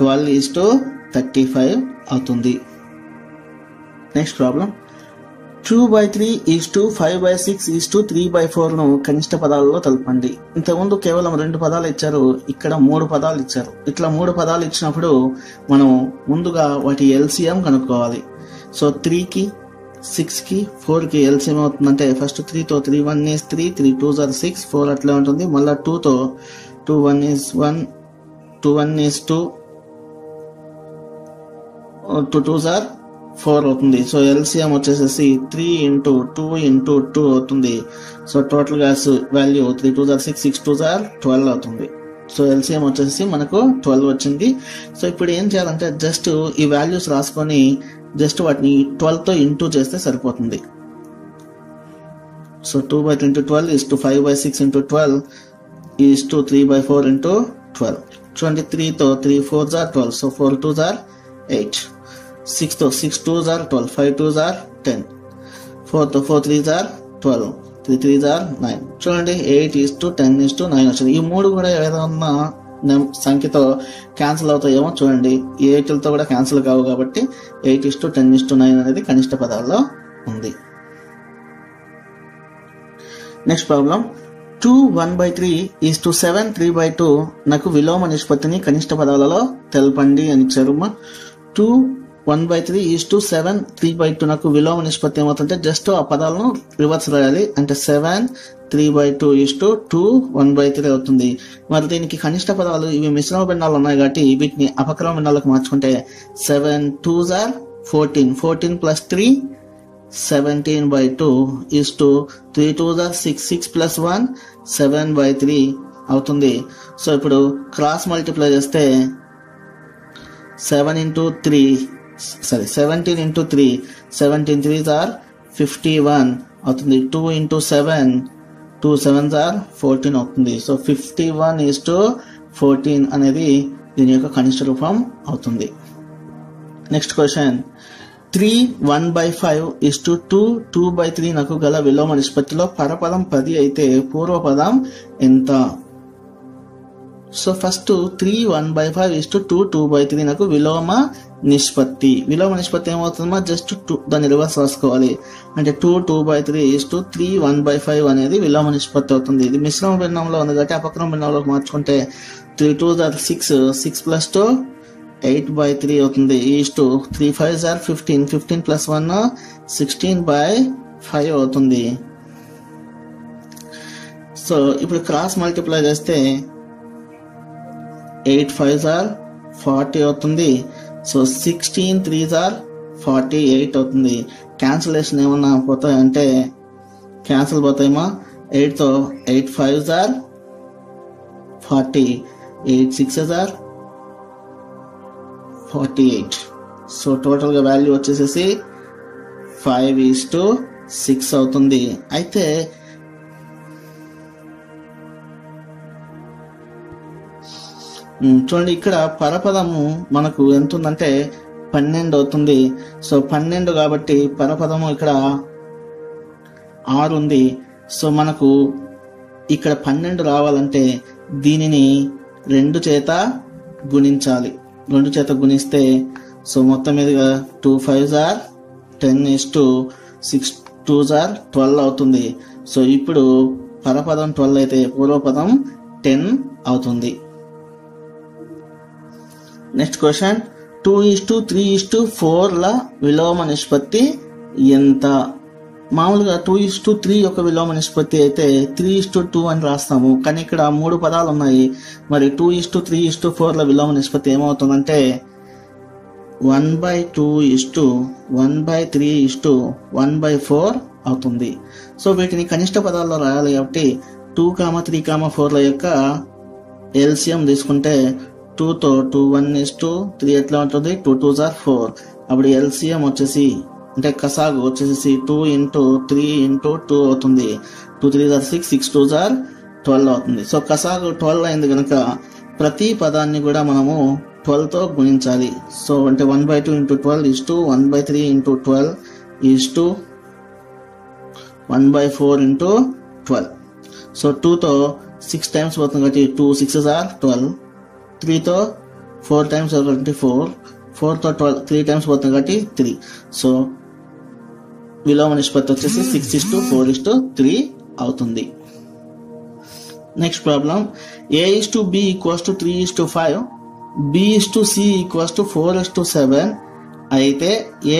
12:35 అవుతుంది. Next problem, 2/3 is 5/6 is to కనిష్ట పదాలలో తెలపండి. ఇంతకుముందు కేవలం 2 పదాలు ఇచ్చారు, ఇక్కడ 3 పదాలు ఇచ్చారు. ఇట్లా 3 పదాలు ఇచ్చినప్పుడు మనం ముందుగా వాటి ఎల్సిఎం కనుక్కోవాలి. సో 3కి 6కి 4కి ఎల్సిఎం అవుతుందంటే ఫస్ట్ 3తో 3 1 is 3 3 2s are 6 4 అట్లా ఉంటుంది. మళ్ళీ 2తో 2 1 is 1 2 1 is 2 2 2s are 4 అవుతుంది. సో ఎల్సిఎం వచ్చేసేసి 3 × 2 × 2 అవుతుంది. సో టోటల్ గా value 3 2s are 6 6 2s are 12 అవుతుంది. సో ఎల్సిఎం వచ్చేసి మనకు 12 వచ్చింది. సో ఇప్పుడు ఏం చేయాలంటే జస్ట్ ఈ వాల్యూస్ రాసుకొని జస్ట్ వాటిని 12తో ఇంటూ చేస్తే సరిపోతుంది. So 2/3 into 12 is to 5/6 into 12 is to 3/4 into 12. చూడండి 3తో 3 4s are 12, so 4 2s are 8. 6తో 6 2s are 12, 5 2s are 10. 4తో 4 3s are 12, 3 3s are 9. చూడండి 8 is to 10 is to 9 వచ్చింది. ఈ మూడు కూడా ఏదైనా సంఖ్యతో క్యాన్సిల్ అవుతాయేమో చూడండి. ఈ 8లతో కూడా క్యాన్సిల్ కావు కాబట్టి 8 is to 10 is to 9 అనేది కనిష్ట పదాల్లో ఉంది. నెక్స్ట్ ప్రాబ్లం 2 1/3 is to 7 3/2 నాకు విలోమ నిష్పత్తిని కనిష్ట పదాలలో తెలపండి అని ఇచ్చారు. 2 1/3 is to 7 3/2 నాకు విలోమ నిష్పత్తి ఏమవుతుంటే జస్ట్ ఆ పదాలను రివర్స్ రాయాలి. అంటే 7 3/2 is to 2 1/3 అవుతుంది. మరి దీనికి కనిష్ట పదాలు ఇవి మిశ్రమ భిన్నాలు ఉన్నాయి కాబట్టి వీటిని అపక్రమ భిన్నాలకు మార్చుకుంటే 7 2s are 14, 14 plus 3 17/2 is to 3 2s are 6, 6 plus 1 7/3 అవుతుంది. సో ఇప్పుడు క్రాస్ మల్టిప్లై చేస్తే 17 into 3 17 3s are 51 అవుతుంది. 2 into 7 2 7s are 14 అవుతుంది. సో 51 is to 14 అనేది దీని యొక్క కనిష్ట రూపం అవుతుంది. నెక్స్ట్ క్వశ్చన్ 3 1/5 is to 2 2/3 నాకు గల విలోమ నిష్పత్తిలో పరపదం 10 అయితే పూర్వపదం ఎంత? సో ఫస్ట్ 3 1/5 is to 2 2/3 నాకు విలోమ నిష్పత్తి. విలోమ నిష్పత్తి ఏమవుతుందో జస్ట్ దాన్ని రివర్స్ రాసుకోవాలి. అంటే 2 2/3 is to 3 1/5 అనేది విలోమ నిష్పత్తి అవుతుంది. ఇది మిశ్రమ భిన్నంలో ఉంది కాబట్టి అపక్రమ భిన్నంలోకి మార్చుకుంటే 3 2s are 6, 6 plus 2 8/3 అవుతుంది. Is to 3 5s are 15, 15 plus 1 16/5 అవుతుంది. సో ఇప్పుడు క్రాస్ మల్టిప్లై చేస్తే 8 5s are 40 అవుతుంది. సో 16 3s are 48 అవుతుంది. క్యాన్సిలేషన్ ఏమన్నా పోతాయంటే క్యాన్సిల్ పోతాయేమో. 8తో 8 5s are 40, 8 6s are 48. So total గా వాల్యూ వచ్చేసేసి 5:6 అవుతుంది. అయితే చూడండి ఇక్కడ పరపదము మనకు ఎంత ఉందంటే 12 అవుతుంది. సో 12 కాబట్టి పరపదము ఇక్కడ 6 ఉంది. సో మనకు ఇక్కడ 12 రావాలంటే దీనిని 2 చేత గుణించాలి. 2 చేత గుణిస్తే సో మొత్తం మీదుగా 2 5s are 10 is to 6 2s are 12 అవుతుంది. సో ఇప్పుడు పరపదం 12 అయితే పూర్వపదం 10 అవుతుంది. నెక్స్ట్ క్వశ్చన్ 2:3:4 ల విలోమ నిష్పత్తి ఎంత? మామూలుగా 2:3 యొక్క విలోమ నిష్పత్తి అయితే 3:2 అని రాస్తాము. కానీ ఇక్కడ 3 పదాలు ఉన్నాయి. మరి 2:3:4 ల విలోమ నిష్పత్తి ఏమవుతుందంటే 1/2:1/3:1/4 అవుతుంది. సో వీటిని కనిష్ట పదాల్లో రాయాలి కాబట్టి 2, 3, 4 ల యొక్క ఎల్సిఎం తీసుకుంటే 2తో 2 1:3 ఎట్లా ఉంటుంది? 2 2s are 4. అప్పుడు ఎల్సిఎం వచ్చేసి అంటే కసాగు వచ్చేసి 2 into 3 into 2 అవుతుంది. 2 3s are 6, 6 2s are 12 అవుతుంది. సో కసాగు 12 అయింది కనుక ప్రతి పదాన్ని కూడా మనము 12తో గుణించాలి. సో అంటే 1/2 into 12 is to 1/3 into 12 is to 1/4 into 12. So 2తో 6 times పోతుంది కాబట్టి 2 6s are 12. 3తో 4 times 24, 4తో 3 times పోతుంది కాబట్టి 3. సో విలోమ నిష్పత్తి వచ్చేసి 6:4:3 అవుతుంది. నెక్స్ట్ ప్రాబ్లం A:B = 3:5, B:C = 4:7 అయితే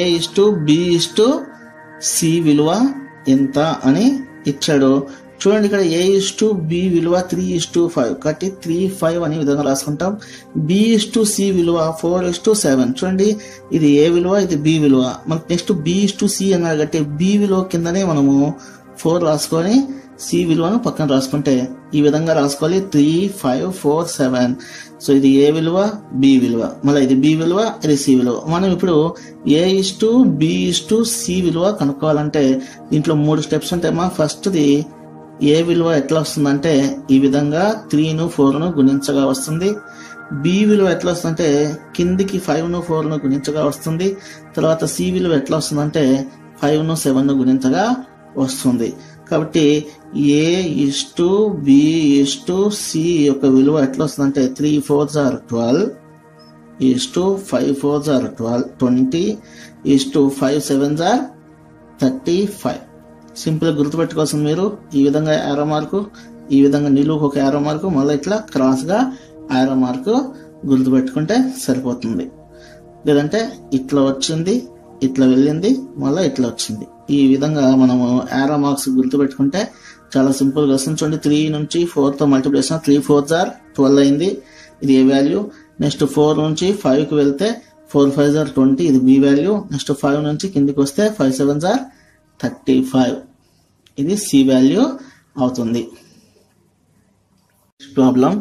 A:B:C విలువ ఎంత అని ఇచ్చాడు. చూడండి ఇక్కడ A:B విలువ 3:5 కాబట్టి 3:5 అనే విధంగా రాసుకుంటాం. B:C విలువ 4:7. చూడండి ఇది A విలువ, ఇది B విలువ. మనకు నెక్స్ట్ B:C అన్నారు కాబట్టి B విలువ కిందనే మనము 4 రాసుకొని సి విలువను పక్కన రాసుకుంటే ఈ విధంగా రాసుకోవాలి 3, 5, 4, 7. సో ఇది ఏ విలువ, బి విలువ, మళ్ళీ ఇది బి విలువ, ఇది సి విలువ. మనం ఇప్పుడు A:B:C విలువ కనుక్కోవాలంటే దీంట్లో 3 స్టెప్స్ ఉంటాయమ్మా. ఫస్ట్ది ఏ విలువ ఎట్లా వస్తుందంటే ఈ విధంగా 3ను 4ను గుణించగా వస్తుంది. బి విలువ ఎట్లా వస్తుందంటే కిందికి 5ను 4ను గుణించగా వస్తుంది. తర్వాత సి విలువ ఎట్లా వస్తుందంటే 5ను 7ను గుణించగా వస్తుంది. కాబట్టి A:B:C యొక్క విలువ ఎట్లా వస్తుందంటే 3 4s are 12, 5 4s are 20, 5 7s are 35. Simple గుర్తుపెట్టుకోవాల్సింది మీరు ఈ విధంగా యారో మార్కు, ఈ విధంగా నిలువుకు ఒక యారో మార్కు, మళ్ళీ ఇట్లా క్రాస్ గా యారో మార్కు గుర్తుపెట్టుకుంటే సరిపోతుంది. లేదంటే ఇట్లా వచ్చింది, ఇట్లా వెళ్ళింది, మళ్ళీ ఇట్లా వచ్చింది. ఈ విధంగా మనము యారో మార్క్స్ గుర్తుపెట్టుకుంటే చాలా సింపుల్ గా వస్తుంది. చూడండి 3 నుంచి 4 తో మల్టిప్లికేషన్ 3 4s are 12 అయింది, ఇది ఏ వాల్యూ. నెక్స్ట్ 4 నుంచి 5 కి వెళ్తే 4 5s are 20, ఇది బి వాల్యూ. నెక్స్ట్ 5 నుంచి కిందికి వస్తే 5 7s are 35, ఇది సి వాల్యూ అవుతుంది. ప్రాబ్లం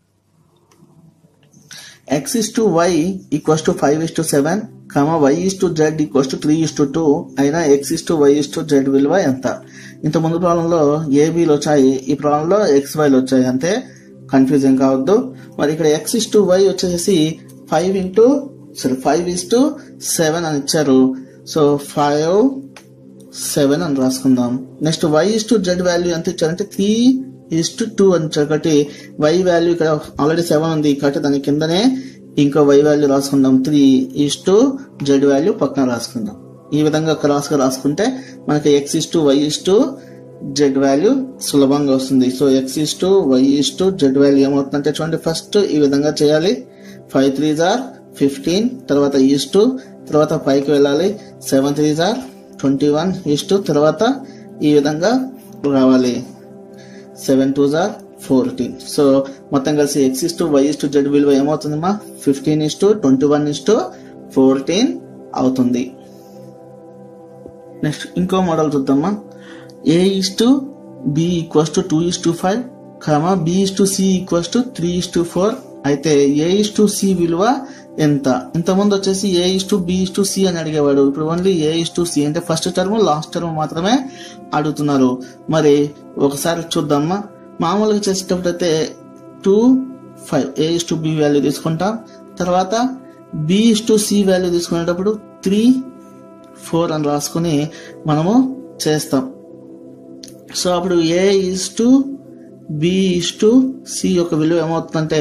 x:y = 5:7, y:z = 3:2 అయినా x:y:z విలువ ఎంత? ఇంత ముందు ప్రాబ్లంలో ఏబీలు వచ్చాయి, ఈ ప్రాబ్లంలో XYలు వచ్చాయి, అంతే, కన్ఫ్యూజ్ ఏం కావద్దు. మరి ఇక్కడ x:y వచ్చేసి 5:7 అని ఇచ్చారు. సో 5 7 అని రాసుకుందాం. నెక్స్ట్ y:z వాల్యూ ఎంత ఇచ్చారంటే 3:2 అని ఇచ్చారు. కాబట్టి y వాల్యూ ఇక్కడ ఆల్రెడీ 7 ఉంది కాబట్టి దాని కిందనే ఇంకో y వాల్యూ రాసుకుందాం. 3:z వాల్యూ పక్కన రాసుకుందాం. ఈ విధంగా క్రాస్ గా రాసుకుంటే మనకి x:y:z వాల్యూ సులభంగా వస్తుంది. సో x:y:z వాల్యూ ఏమవుతుందంటే చూడండి, ఫస్ట్ ఈ విధంగా చేయాలి. 5 3s are 15, తర్వాత ఈస్టు, తర్వాత పైకి వెళ్ళాలి. 7 3s are 21 ఈస్టు, తర్వాత ఈ విధంగా రావాలి. 7 2s are 14. సో మొత్తం కలిసి x:y:z విలువ ఏమవుతుందమ్మా 15:21:14 అవుతుంది. నెక్స్ట్ ఇంకో మోడల్ చూద్దామా. A:B = 2:5, B:C = 3:4 అయితే A:C విలువ ఎంత? ఇంతకుముందు వచ్చేసి A:B:C అని అడిగేవాడు, ఇప్పుడు ఓన్లీ A:C అంటే ఫస్ట్ టర్మ్ లాస్ట్ టర్మ్ మాత్రమే అడుగుతున్నారు. మరి ఒకసారి చూద్దామా. మామూలుగా చేసేటప్పుడు అయితే 2 5 A:B వాల్యూ తీసుకుంటాం, తర్వాత B:C వాల్యూ తీసుకునేటప్పుడు 3 4 అని రాసుకుని మనము చేస్తాం. సో అప్పుడు A:B:C యొక్క విలువ ఏమవుతుందంటే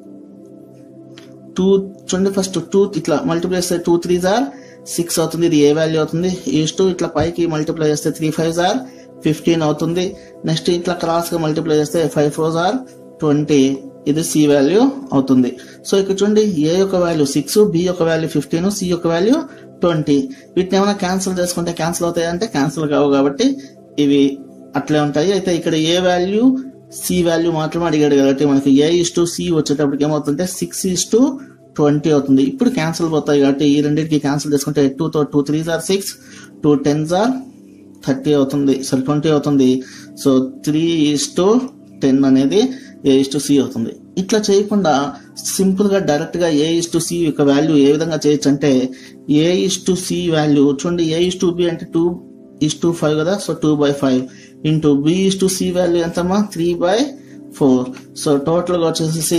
2 చూడండి, ఫస్ట్ 2 ఇట్లా మల్టిప్లై చేస్తే 2 3s are 6 అవుతుంది, ఇది ఏ వాల్యూ అవుతుంది. ఈస్టు ఇట్లా పైకి మల్టిప్లై చేస్తే 3 5s are 15 అవుతుంది. నెక్స్ట్ ఇట్లా క్రాస్ గా మల్టిప్లై చేస్తే 5 4s are 20, ఇది సి వాల్యూ అవుతుంది. సో ఇక్కడ చూడండి, ఏ యొక్క వాల్యూ 6, బి యొక్క వాల్యూ 15, సి యొక్క వాల్యూ 20. వీటిని ఏమైనా క్యాన్సిల్ చేసుకుంటే క్యాన్సిల్ అవుతాయి అంటే క్యాన్సిల్ కావు, కాబట్టి ఇవి అట్లే ఉంటాయి. అయితే ఇక్కడ ఏ వాల్యూ సి వాల్యూ మాత్రమే అడిగాడు కాబట్టి మనకి A:C వచ్చేటప్పటికి ఏమవుతుంటే 6:20 అవుతుంది. ఇప్పుడు క్యాన్సిల్ పోతాయి కాబట్టి ఈ రెండింటికి క్యాన్సిల్ చేసుకుంటే 2 తో 2 3s are 6, 2 10s are 30 అవుతుంది, 20 అవుతుంది. సో 3:10 అనేది A:C అవుతుంది. ఇట్లా చేయకుండా సింపుల్ గా డైరెక్ట్ గా A:C యొక్క వాల్యూ ఏ విధంగా చేయొచ్చు అంటే A:C వాల్యూ చూడండి, A:B అంటే 2:5 కదా, సో 2/5 ఇంటూ B:C వాల్యూ ఎంతమ్మా 3/4. సో టోటల్ గా వచ్చేసి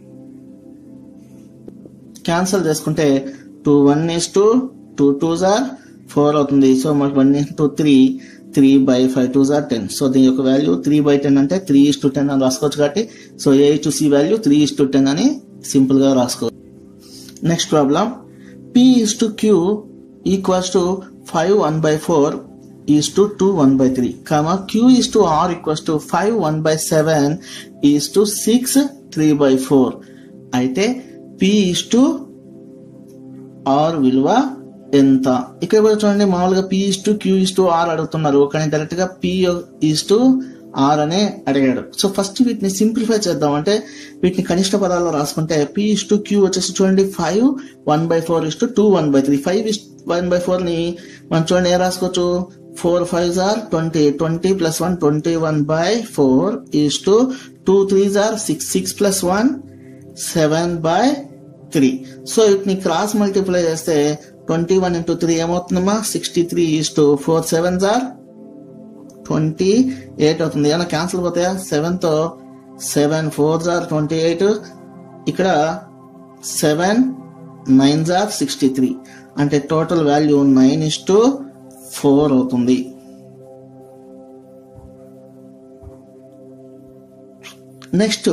క్యాన్సిల్ చేసుకుంటే 2 1:2 2 2s are 4 అవుతుంది. సో మనకి 1:3 3/5 2s are 10. సో దీని యొక్క వాల్యూ 3/10 అంటే 3:10 అని రాసుకోవచ్చు కాబట్టి సో A:C వాల్యూ 3:10 అని సింపుల్ గా రాసుకోవచ్చు. నెక్స్ట్ ప్రాబ్లం P:Q = 5 1/4 2 1/3, Q:R = 5 1/7 6 3/4 అయితే P:R విలువ ఎంత? ఇక్కడ కూడా చూడండి, మామూలుగా P:Q:R అడుగుతున్నారు కానీ డైరెక్ట్ గా P:R అనే అడిగాడు. సో ఫస్ట్ వీటిని సింప్లిఫై చేద్దాం. అంటే వీటిని కనిష్ట పదాల్లో రాసుకుంటే P:Q వచ్చేసి చూడండి 5 1/4 2 1/3. 5 1/4 ని మనం చూడండి ఏం రాసుకోవచ్చు, 4 5s are 20. 20 plus 1, 21/4 is to 2 3s are 6. 6 plus 1, 7/3. So వీటిని క్రాస్ మల్టిప్లై చేస్తే 21 into 3 ఏమవుతుందమ్మా 63 is to 4 7s are 28 అవుతుంది. ఏమన్నా క్యాన్సిల్ పోతాయా? 7 తో 7 4s are 28. ఇక్కడ 7 9s are 63. అంటే టోటల్ వాల్యూ 9:4 అవుతుంది. నెక్స్ట్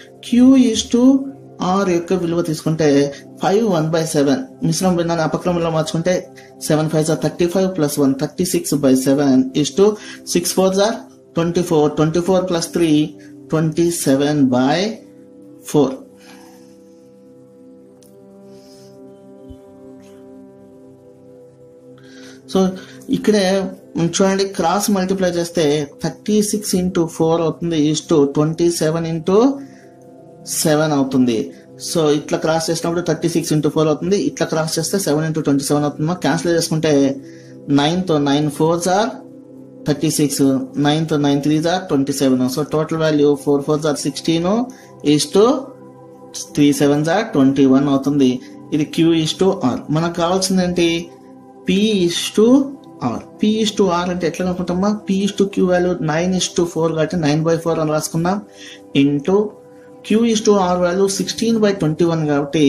Q/R యొక్క విలువ తీసుకుంటే 5 1/7 మిశ్రమ భిన్నాన్ని అపక్రమంలో మార్చుకుంటే 7 5s are 35 plus 1 36/7 is to 6 4s are 24. 24 plus 3 27/4. సో ఇక్కడే చూడండి, క్రాస్ మల్టిప్లై చేస్తే 36 into 4 అవుతుంది is to 27 into 7 అవుతుంది. సో ఇట్లా క్రాస్ చేసినప్పుడు 36 into 4 అవుతుంది. ఇట్లా క్రాస్ చేస్తే 7 into 27 అవుతుంది. క్యాన్సిల్ చేసుకుంటే 9 తో 9 4s are 36. 9 తో 9 3s are 27. So total value 4 4s are 16 is to 3 7s are 21 అవుతుంది. ఇది Q/R. మనకు కావాల్సింది ఏంటి? P/R. P/R అంటే ఎట్లా అనుకుంటామా? P/Q వాల్యూ 9:4 కాబట్టి 9/4 అని రాసుకున్నాం. ఇంటూ Q/R వాల్యూ 16/21 కాబట్టి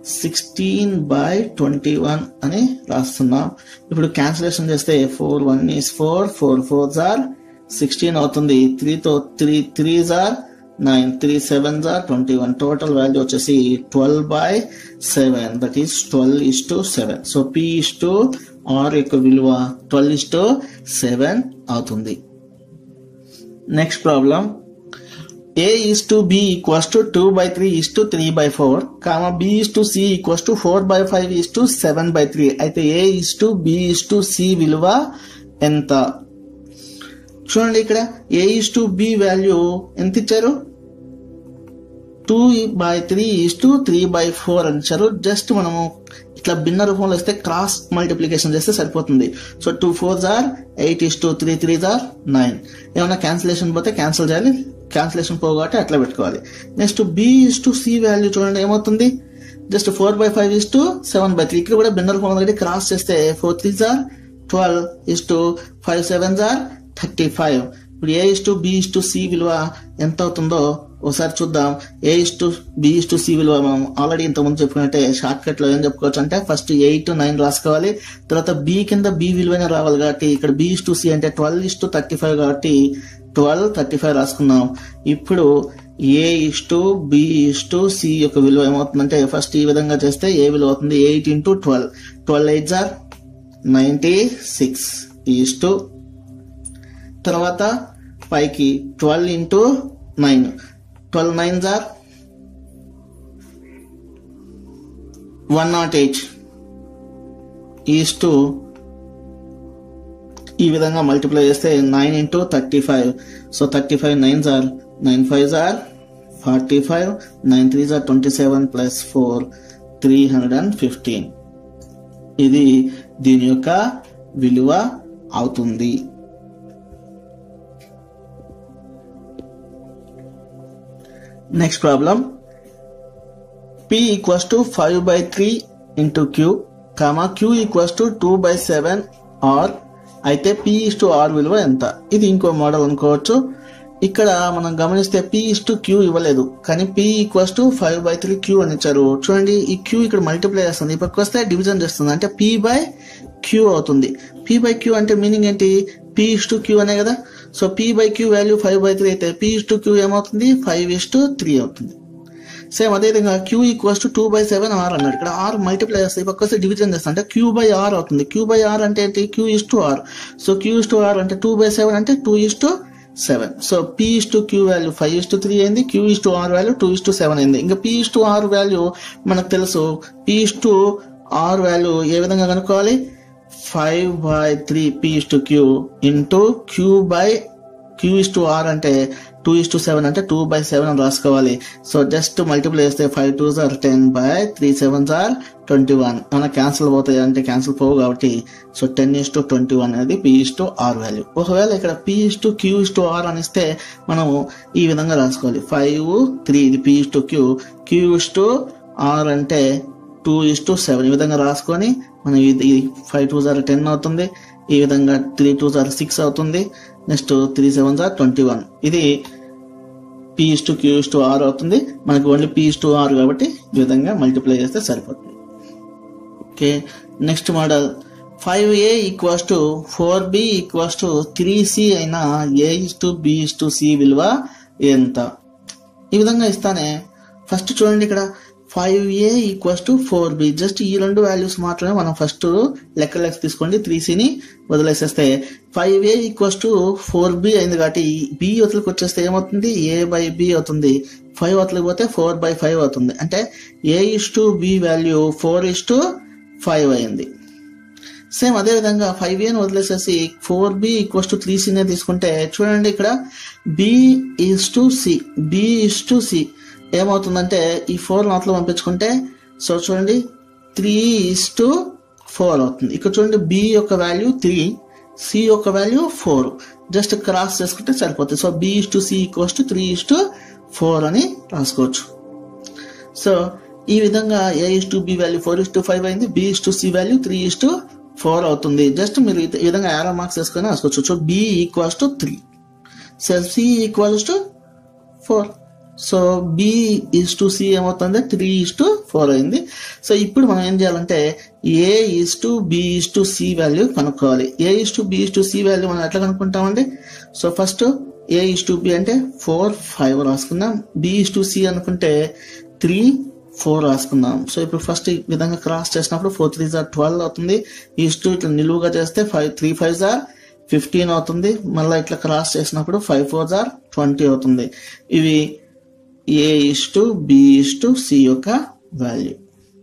16/21 అని రాస్తున్నాం. ఇప్పుడు క్యాన్సిలేషన్ చేస్తే 4 1 is 4, 4 4s are 16 అవుతుంది. 3 తో 3 3s are 9, 3 7s are 21. Total value వచ్చేసి 12/7, దట్ ఈస్ 12:7. సో P/R యొక్క విలువ 12:7 అవుతుంది. Next problem, A/B equals to 2/3:3/4, B/C equals to 4/5:7/3. అయితే A/B/C విలువ ఎంత? చూడండి, ఇక్కడ A/B వాల్యూ ఎంత ఇచ్చారు? 2/3:3/4 అని ఇచ్చారు. జస్ట్ మనము ఇట్లా భిన్న రూపంలో ఇస్తే క్రాస్ మల్టిప్లికేషన్ చేస్తే సరిపోతుంది. So 2 4s are 8 is to 3 3s are 9. ఏమన్నా క్యాన్సిలేషన్ పోతే క్యాన్సిల్ చేయాలి, క్యాన్సిలేషన్ పోగొట్టి అట్లా పెట్టుకోవాలి. నెక్స్ట్ B/C వాల్యూ చూడండి ఏమవుతుంది? జస్ట్ 4/5:7/3. ఇక్కడ కూడా భిన్న రూపంలో క్రాస్ చేస్తే 4 3s are 12 is to 5 7s are 35. ఇప్పుడు A/B/C విలువ ఎంత అవుతుందో ఒకసారి చూద్దాం. A/B/C విలువ మనం ఆల్రెడీ ఇంతకుముందు చెప్పుకున్నట్టే షార్ట్ కట్ లో ఏం చెప్పుకోవచ్చు అంటే ఫస్ట్ 8 9 రాసుకోవాలి. తర్వాత B కింద B విలువనే రావాలి కాబట్టి ఇక్కడ B/C అంటే 12:35 కాబట్టి 12 35 రాసుకున్నాం. ఇప్పుడు A/B/C యొక్క విలువ ఏమవుతుందంటే ఫస్ట్ ఈ విధంగా చేస్తే ఏ విలువ అవుతుంది? 8 into 12. 12 8s are 96 is to తర్వాత పైకి 12 into 9. 12 9s are 108 is to ఈ విధంగా మల్టిప్లై చేస్తే 9 into 35. So 35 9s are 9 5s are 45, 9 3s are 27 plus 4 315. ఇది దీని యొక్క విలువ అవుతుంది. Next problem, P equals to 5/3 into Q, Q equals to 2/7 R. అయితే P/R విలువ ఎంత? ఇది ఇంకో మోడల్ అనుకోవచ్చు. ఇక్కడ మనం గమనిస్తే P/Q ఇవ్వలేదు, కానీ P equals to 5/3 Q అని ఇచ్చారు. చూడండి, ఈ Q ఇక్కడ మల్టిప్లై చేస్తుంది, ఇప్పటికి వస్తే డివిజన్ చేస్తుంది, అంటే P/Q అవుతుంది. P/Q అంటే మీనింగ్ ఏంటి? P/Q అనే కదా. సో P/Q వాల్యూ 5/3 అయితే P/Q ఏమవుతుంది? 5:3 అవుతుంది. సేమ్ అదేవిధంగా Q ఈక్వల్స్ టు 2/7 R అన్నాడు. ఇక్కడ R మల్టిప్లై చేస్తే పక్క వస్తే డివిజన్ చేస్తా అంటే Q/R అవుతుంది. Q/R అంటే ఏంటి? Q/R. సో Q/R అంటే 2/7 అంటే 2:7. సో P/Q వాల్యూ 5:3 అయింది, Q/R వాల్యూ 2:7 అయింది. ఇంకా P/R వాల్యూ మనకు తెలుసు. P/R వాల్యూ ఏ విధంగా కనుక్కోవాలి? 5/3 P/Q ఇంటూ Q/R అంటే 2:7 అంటే 2/7 అని రాసుకోవాలి. సో జస్ట్ మల్టిప్లై చేస్తే 5 2s are 10 by 3 7s are 21. మన క్యాన్సిల్ పోతాయి అంటే క్యాన్సిల్ పోవు కాబట్టి సో 10:21 అనేది P/R వాల్యూ. ఒకవేళ ఇక్కడ P/Q/R అని ఇస్తే మనము ఈ విధంగా రాసుకోవాలి. 5 3 ఇది P/Q, Q/R అంటే 2:7 ఈ విధంగా రాసుకొని మనం ఇది 5 2s are 10 అవుతుంది. ఈ విధంగా 3 2s are 6 అవుతుంది. Next 3 7s are 21. ఇది P/Q/R అవుతుంది. మనకి ఓన్లీ P/R కాబట్టి ఈ విధంగా మల్టిప్లై చేస్తే సరిపోతుంది. Okay, next model 5A = 4B = 3C అయినా A/B/C విలువ ఎంత? ఈ విధంగా ఇస్తానే ఫస్ట్ చూడండి, ఇక్కడ 5A = 4B జస్ట్ ఈ రెండు వాల్యూస్ మాత్రమే మనం ఫస్ట్ లెక్క తీసుకోండి. 3Cని వదిలేసేస్తే 5A = 4B అయింది కాబట్టి B అవతలకి వచ్చేస్తే ఏమవుతుంది? A/B అవుతుంది. 5 అవతలకి పోతే 4/5 అవుతుంది. అంటే A/B వాల్యూ 4:5 అయింది. సేమ్ అదే విధంగా 5Aని వదిలేసేసి 4B = 3Cనే తీసుకుంటే చూడండి, ఇక్కడ B/C ఏమవుతుందంటే ఈ 4 నాట్లో పంపించుకుంటే సో చూడండి 3:4 అవుతుంది. ఇక్కడ చూడండి B యొక్క వాల్యూ 3, C యొక్క వాల్యూ 4. జస్ట్ క్రాస్ చేసుకుంటే సరిపోతుంది. సో B/C = 3:4 అని రాసుకోవచ్చు. సో ఈ విధంగా A/B వాల్యూ 4:5 అయింది. B/C వాల్యూ 3:4 అవుతుంది. జస్ట్ మీరు ఈ విధంగా యారో మార్క్స్ వేసుకొని రాసుకోవచ్చు. So B = 3, so C = 4. So B/C ఏమవుతుంది? 3:4 అయింది. సో ఇప్పుడు మనం ఏం చేయాలంటే A/B/C వాల్యూ కనుక్కోవాలి. A/B/C వాల్యూ మనం ఎట్లా కనుక్కుంటామండి? సో ఫస్ట్ A/B అంటే 4 5 రాసుకుందాం. B/C అనుకుంటే 3 4 రాసుకుందాం. సో ఇప్పుడు ఫస్ట్ ఈ విధంగా క్రాస్ చేసినప్పుడు 4 3s are 12 అవుతుంది. ఇట్లా నిలువుగా చేస్తే 3 5s are 15 అవుతుంది. మళ్ళీ ఇట్లా క్రాస్ చేసినప్పుడు 5 4s are 20 అవుతుంది. ఇవి A/B/C యొక్క value.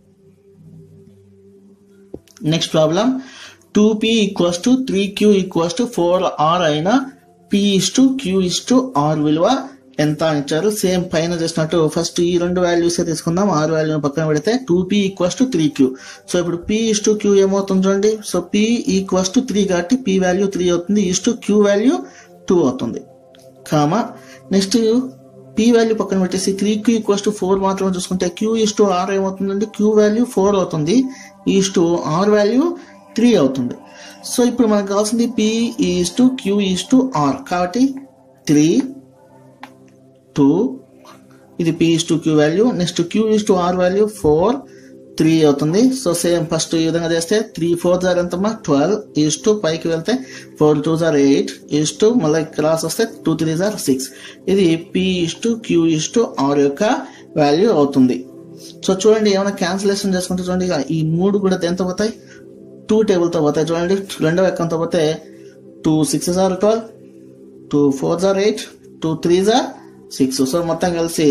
Next problem 2P = 3Q = 4R అయినా P/Q/R విలువ ఎంత అని ఇచ్చారు. సేమ్ పైన చేసినట్టు ఫస్ట్ ఈ రెండు వాల్యూస్ తీసుకుందాం. R వాల్యూని పక్కన పెడితే 2P = 3Q. సో ఇప్పుడు P/Q ఏమవుతుంది చూడండి. సో P = 3 కాబట్టి P వాల్యూ 3 అవుతుంది. Q వాల్యూ 2 అవుతుంది. కామా నెక్స్ట్ P వాల్యూ పక్కన పెట్టేసి 3Q = 4 మాత్రమే చూసుకుంటే Q/R ఏమవుతుందండి? Q వాల్యూ 4 అవుతుంది. R వాల్యూ 3 అవుతుంది. సో ఇప్పుడు మనకు కావాల్సింది P/Q/R కాబట్టి 3 2 ఇది P/Q value. Next Q/R value 4 3 అవుతుంది. సో సేమ్ ఫస్ట్ ఈ విధంగా చేస్తే 3 4s are ఎంతమ్మా? 12 పైకి వెళ్తే 4 2s are 8 మళ్ళీ క్రాస్ వస్తే 2 3s are 6. ఇది P/Q/R యొక్క వాల్యూ అవుతుంది. సో చూడండి, ఏమైనా క్యాన్సిలేషన్ చేసుకుంటే చూడండి, ఈ 3 కూడా ఎంత పోతాయి? 2 టేబుల్తో పోతాయి. చూడండి, రెండవ ఎక్కంతో పోతే 2 6s are 12, 2 4s are 8, 2 3s are 6. So మొత్తం కలిసి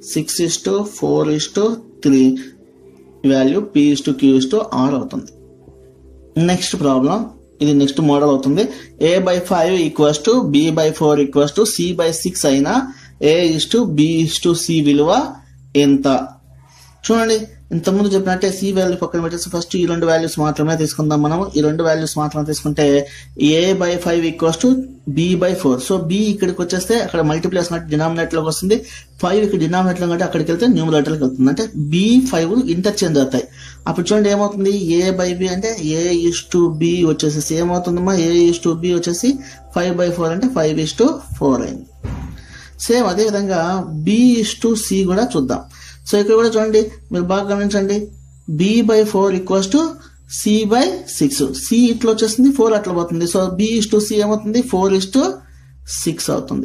6:4:3 వాల్యూ P/Q/R అవుతుంది. నెక్స్ట్ ప్రాబ్లం, ఇది నెక్స్ట్ మోడల్ అవుతుంది. A/5 = B/4 = C/6 అయినా A/B/C విలువ ఎంత? చూడండి, ఇంతకుముందు చెప్పినట్టే C వాల్యూ పక్కన పెట్టేసి ఫస్ట్ ఈ రెండు వాల్యూస్ మాత్రమే తీసుకుందాం. మనం ఈ రెండు వాల్యూస్ మాత్రమే తీసుకుంటే A/5 = B/4. సో B ఇక్కడికి వచ్చేస్తే అక్కడ మల్టిప్లై డినామినేటర్ లోకి వస్తుంది. 5 ఇక్కడ డినామినేటర్ కంటే అక్కడికి వెళ్తే న్యూమరేటర్కి వెళ్తుంది. అంటే B5 ఇంటర్చేంజ్ అవుతాయి. అప్పుడు చూడండి ఏమవుతుంది? A/B అంటే A/B వచ్చేసి ఏమవుతుందమ్మా? A/B వచ్చేసి 5/4 అంటే 5:4 అయింది. సేమ్ అదే విధంగా B/C కూడా చూద్దాం. సో ఇక్కడ కూడా చూడండి, మీరు బాగా గమనించండి, B/4 = C/6. C ఇట్లా వచ్చేసింది, 4 అట్లా పోతుంది. సో B/C ఏమవుతుంది? 4:6 అవుతుంది.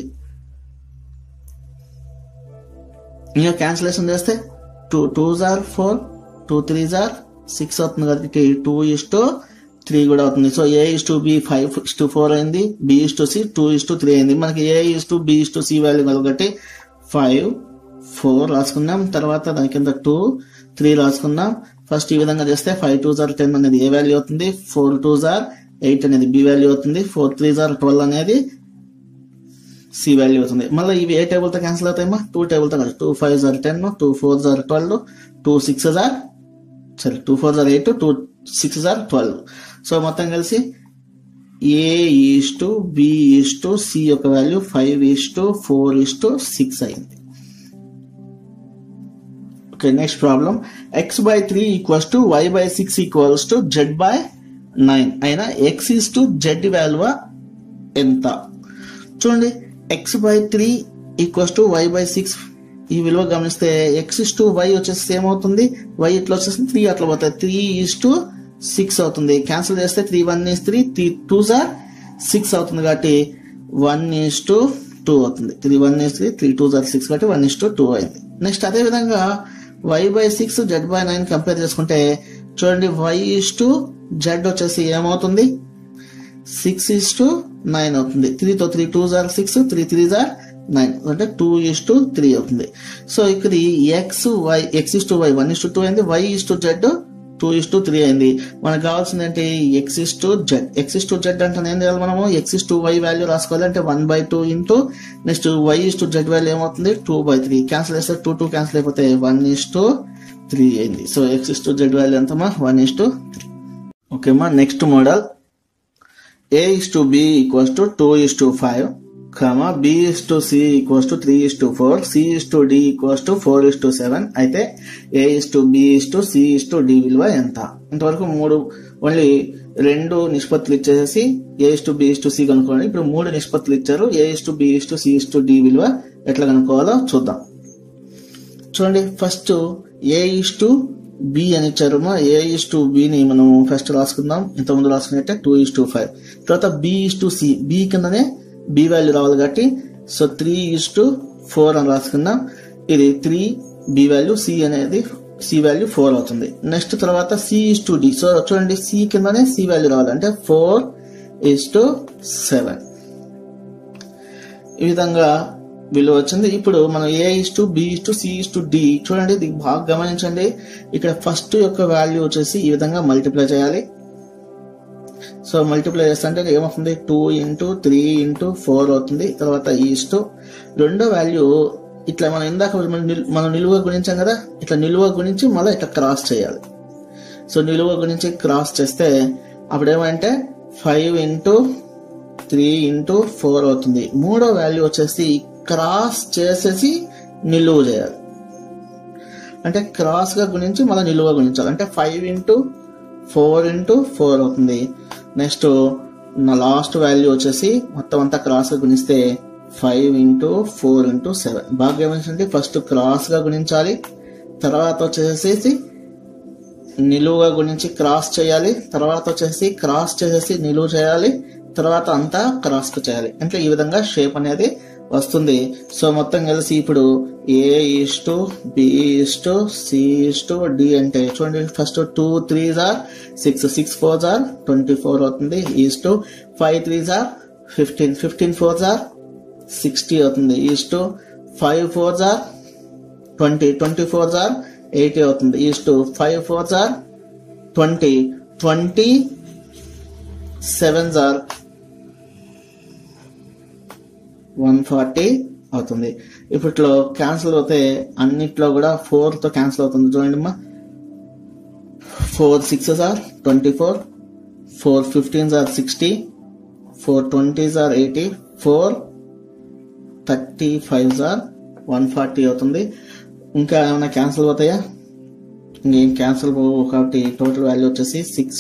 ఇంకా క్యాన్సిలేషన్ చేస్తే 2 2s are 4, 2 3s are 6 అవుతుంది కాబట్టి 2:3 కూడా అవుతుంది. సో A/B 5:4 అయింది. B/C 2:3 అయింది. మనకి A/B/C వాల్యూ కాబట్టి 5 4 రాసుకున్నాం. తర్వాత దాని కింద 2 3 రాసుకున్నాం. ఫస్ట్ ఈ విధంగా చేస్తే 5 2s are 10 అనేది ఏ వాల్యూ అవుతుంది. 4 2s are 8 అనేది B వాల్యూ అవుతుంది. 4 3s are 12 అనేది సి వాల్యూ అవుతుంది. మళ్ళీ ఇవి ఏ టేబుల్తో క్యాన్సిల్ అవుతాయమ్మా? 2 టేబుల్తో కలిసి 2 5s are 10, 2 4s are 12, 2 6s are 8, 2 6s are 12. So మొత్తం కలిసి A:B:C యొక్క వాల్యూ 5:4:6 అయింది. Okay, next problem. x/3 equals to y/6 equals to z/9 అయినా x/z వాల్యూ ఎంత? చూడండి, x/3 ఈక్వల్స్ టు y/6 ఈ విలువ గమనిస్తే x/y వచ్చేసి సేమ్ అవుతుంది, y ఇట్లా వచ్చేసి 3 అట్లా పోతుంది, 3:6 అవుతుంది. క్యాన్సిల్ చేస్తే 3 1 is 3, 3 2s are 6 అవుతుంది కాబట్టి 1:2 అవుతుంది. 3 1 is 3, 3 2s are 6 కాబట్టి 1:2 అయింది. నెక్స్ట్ అదే విధంగా y/6 z/9 కంపేర్ చేసుకుంటే చూడండి, y/z వచ్చేసి ఏమవుతుంది? 6:9 అవుతుంది. 3తో 3 2s are 6, 3 3s are 9 అంటే 2:3 అవుతుంది. సో ఇక్కడ x/y 1:2 అయింది, y/z 2:3 అయింది. మనకు కావాల్సింది ఏంటి? x/z. x/z అంటే ఏం చేయాలి మనము? x/y వాల్యూ రాసుకోవాలి. అంటే 1/2 ఇంటూ నెక్స్ట్ y/z వాల్యూ ఏమవుతుంది? 2/3. క్యాన్సిల్ చేస్తే 2 2 క్యాన్సిల్ అయిపోతే 1:3 అయింది. సో x/z వాల్యూ ఎంతమా? 1:3. ఓకేమ్మా, next model. A:B equals to 2:5, B:C equals to 3:4, C:D equals to 4:7 అయితే A:B:C:D విలువ ఎంత? ఇంతవరకు ఓన్లీ 2 నిష్పత్తులు ఇచ్చేసి A:B:C కనుక్కోండి. ఇప్పుడు 3 నిష్పత్తులు ఇచ్చారు. A:B:C:D విలువ ఎట్లా కనుక్కోవాలో చూద్దాం. చూడండి, ఫస్ట్ A:B అని ఇచ్చారు. A:B ని మనం ఫస్ట్ రాసుకుందాం. ఇంతకుముందు రాసుకున్నట్టే 2:5. తర్వాత B:C, B కిందనే B వాల్యూ రావాలి కాబట్టి సో 3:4 అని రాసుకుందాం. ఇది 3 B వాల్యూ, C అనేది C వాల్యూ 4 అవుతుంది. నెక్స్ట్ తర్వాత C:D. సో చూడండి, C కిందనే C వాల్యూ రావాలి అంటే 4:7 ఈ విధంగా విలువ వచ్చింది. ఇప్పుడు మనం A:B:C:D చూడండి, ఇది బాగా గమనించండి. ఇక్కడ ఫస్ట్ యొక్క వాల్యూ వచ్చేసి ఈ విధంగా మల్టిప్లై చేయాలి. సో మల్టిప్లై చేస్తే అంటే ఏమవుతుంది? 2 × 3 × 4 అవుతుంది. తర్వాత రెండో వాల్యూ ఇట్లా మనం ఇందాక మనం నిలువ గుణించాం కదా, ఇట్లా నిలువ గుణించి మళ్ళీ ఇట్లా క్రాస్ చేయాలి. సో నిలువ గుణించి క్రాస్ చేస్తే అప్పుడేమంటే 5 × 3 × 4 అవుతుంది. మూడో వాల్యూ వచ్చేసి క్రాస్ చేసేసి నిలువ చేయాలి. అంటే క్రాస్ గా గుణించి మళ్ళీ నిలువ గుణించాలి. అంటే 5 × 4 × 4 అవుతుంది. నెక్స్ట్ నా లాస్ట్ వాల్యూ వచ్చేసి మొత్తం అంతా క్రాస్ గా గుణిస్తే 5 × 4 × 7. బాగా గమనించండి, ఫస్ట్ క్రాస్ గా గుణించాలి, తర్వాత వచ్చేసి నిలువుగా గుణించి క్రాస్ చేయాలి, తర్వాత వచ్చేసి క్రాస్ చేసేసి నిలువు చేయాలి, తర్వాత అంతా క్రాస్ కు చేయాలి. అంటే ఈ విధంగా షేప్ అనేది వస్తుంది. సో మొత్తం కలిసి ఇప్పుడు A:B:C:D అంటే చూడండి, first 2 3s are 6, 6 4s are 24 అవుతుంది. 5 3s are 15, 15 4s are 60 అవుతుంది. 5 4s are 20, 20 4s are 80 అవుతుంది. 5 4s are 20, 27s are 140 అవుతుంది. ఇప్పట్లో క్యాన్సిల్ అవుతే అన్నిట్లో కూడా 4 తో క్యాన్సిల్ అవుతుంది. చూడండి అమ్మా, 4 6s are 24, 4 15s are 60, 4 20s are 80, 4 35s are 140 అవుతుంది. ఇంకా ఏమైనా క్యాన్సిల్ అవుతాయా? ఇంకేం క్యాన్సిల్ కాబట్టి టోటల్ వాల్యూ వచ్చేసి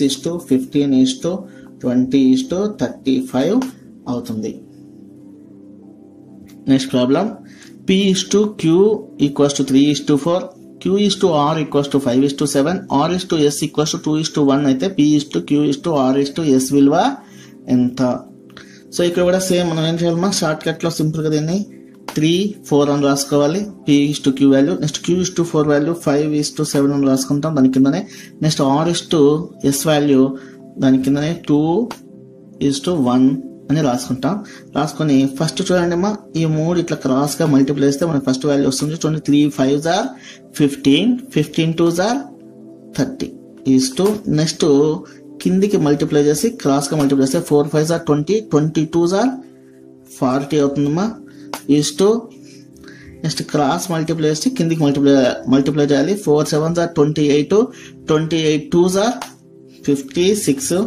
6:15:20:35 అవుతుంది. Next problem. P:Q equals to 3:4, Q:R equals to 5:7, R:S equals to 2:1 అయితే P:Q:R:S విలువ ఎంత? సో ఇక్కడ కూడా సేమ్ మనం ఏం చేయాలమ్మా, షార్ట్ కట్ లో సింపుల్ గా దీన్ని 3 4 అని రాసుకోవాలి. P:Q value, next Q:4 value 5:7 అని రాసుకుంటాం దాని కిందనే. నెక్స్ట్ R:S వాల్యూ దాని కిందనే 2:1 అని రాసుకుంటాం. రాసుకొని ఫస్ట్ చూడండి అమ్మా, ఈ 3 ఇట్లా క్రాస్ గా మల్టిప్లై చేస్తే మనకి ఫస్ట్ వాల్యూ వస్తుంది. చూడండి, 3 5s are 15, 15 2s are 30. Next కిందికి మల్టిప్లై చేసి క్రాస్ గా మల్టిప్లై చేస్తే 4 5s are 20, 20 2s are 40 అవుతుందమ్మా. Is to next cross multiply చేసి కిందికి మల్టిప్లై చేయాలి. 4 7s are 28, 28 2s are 56.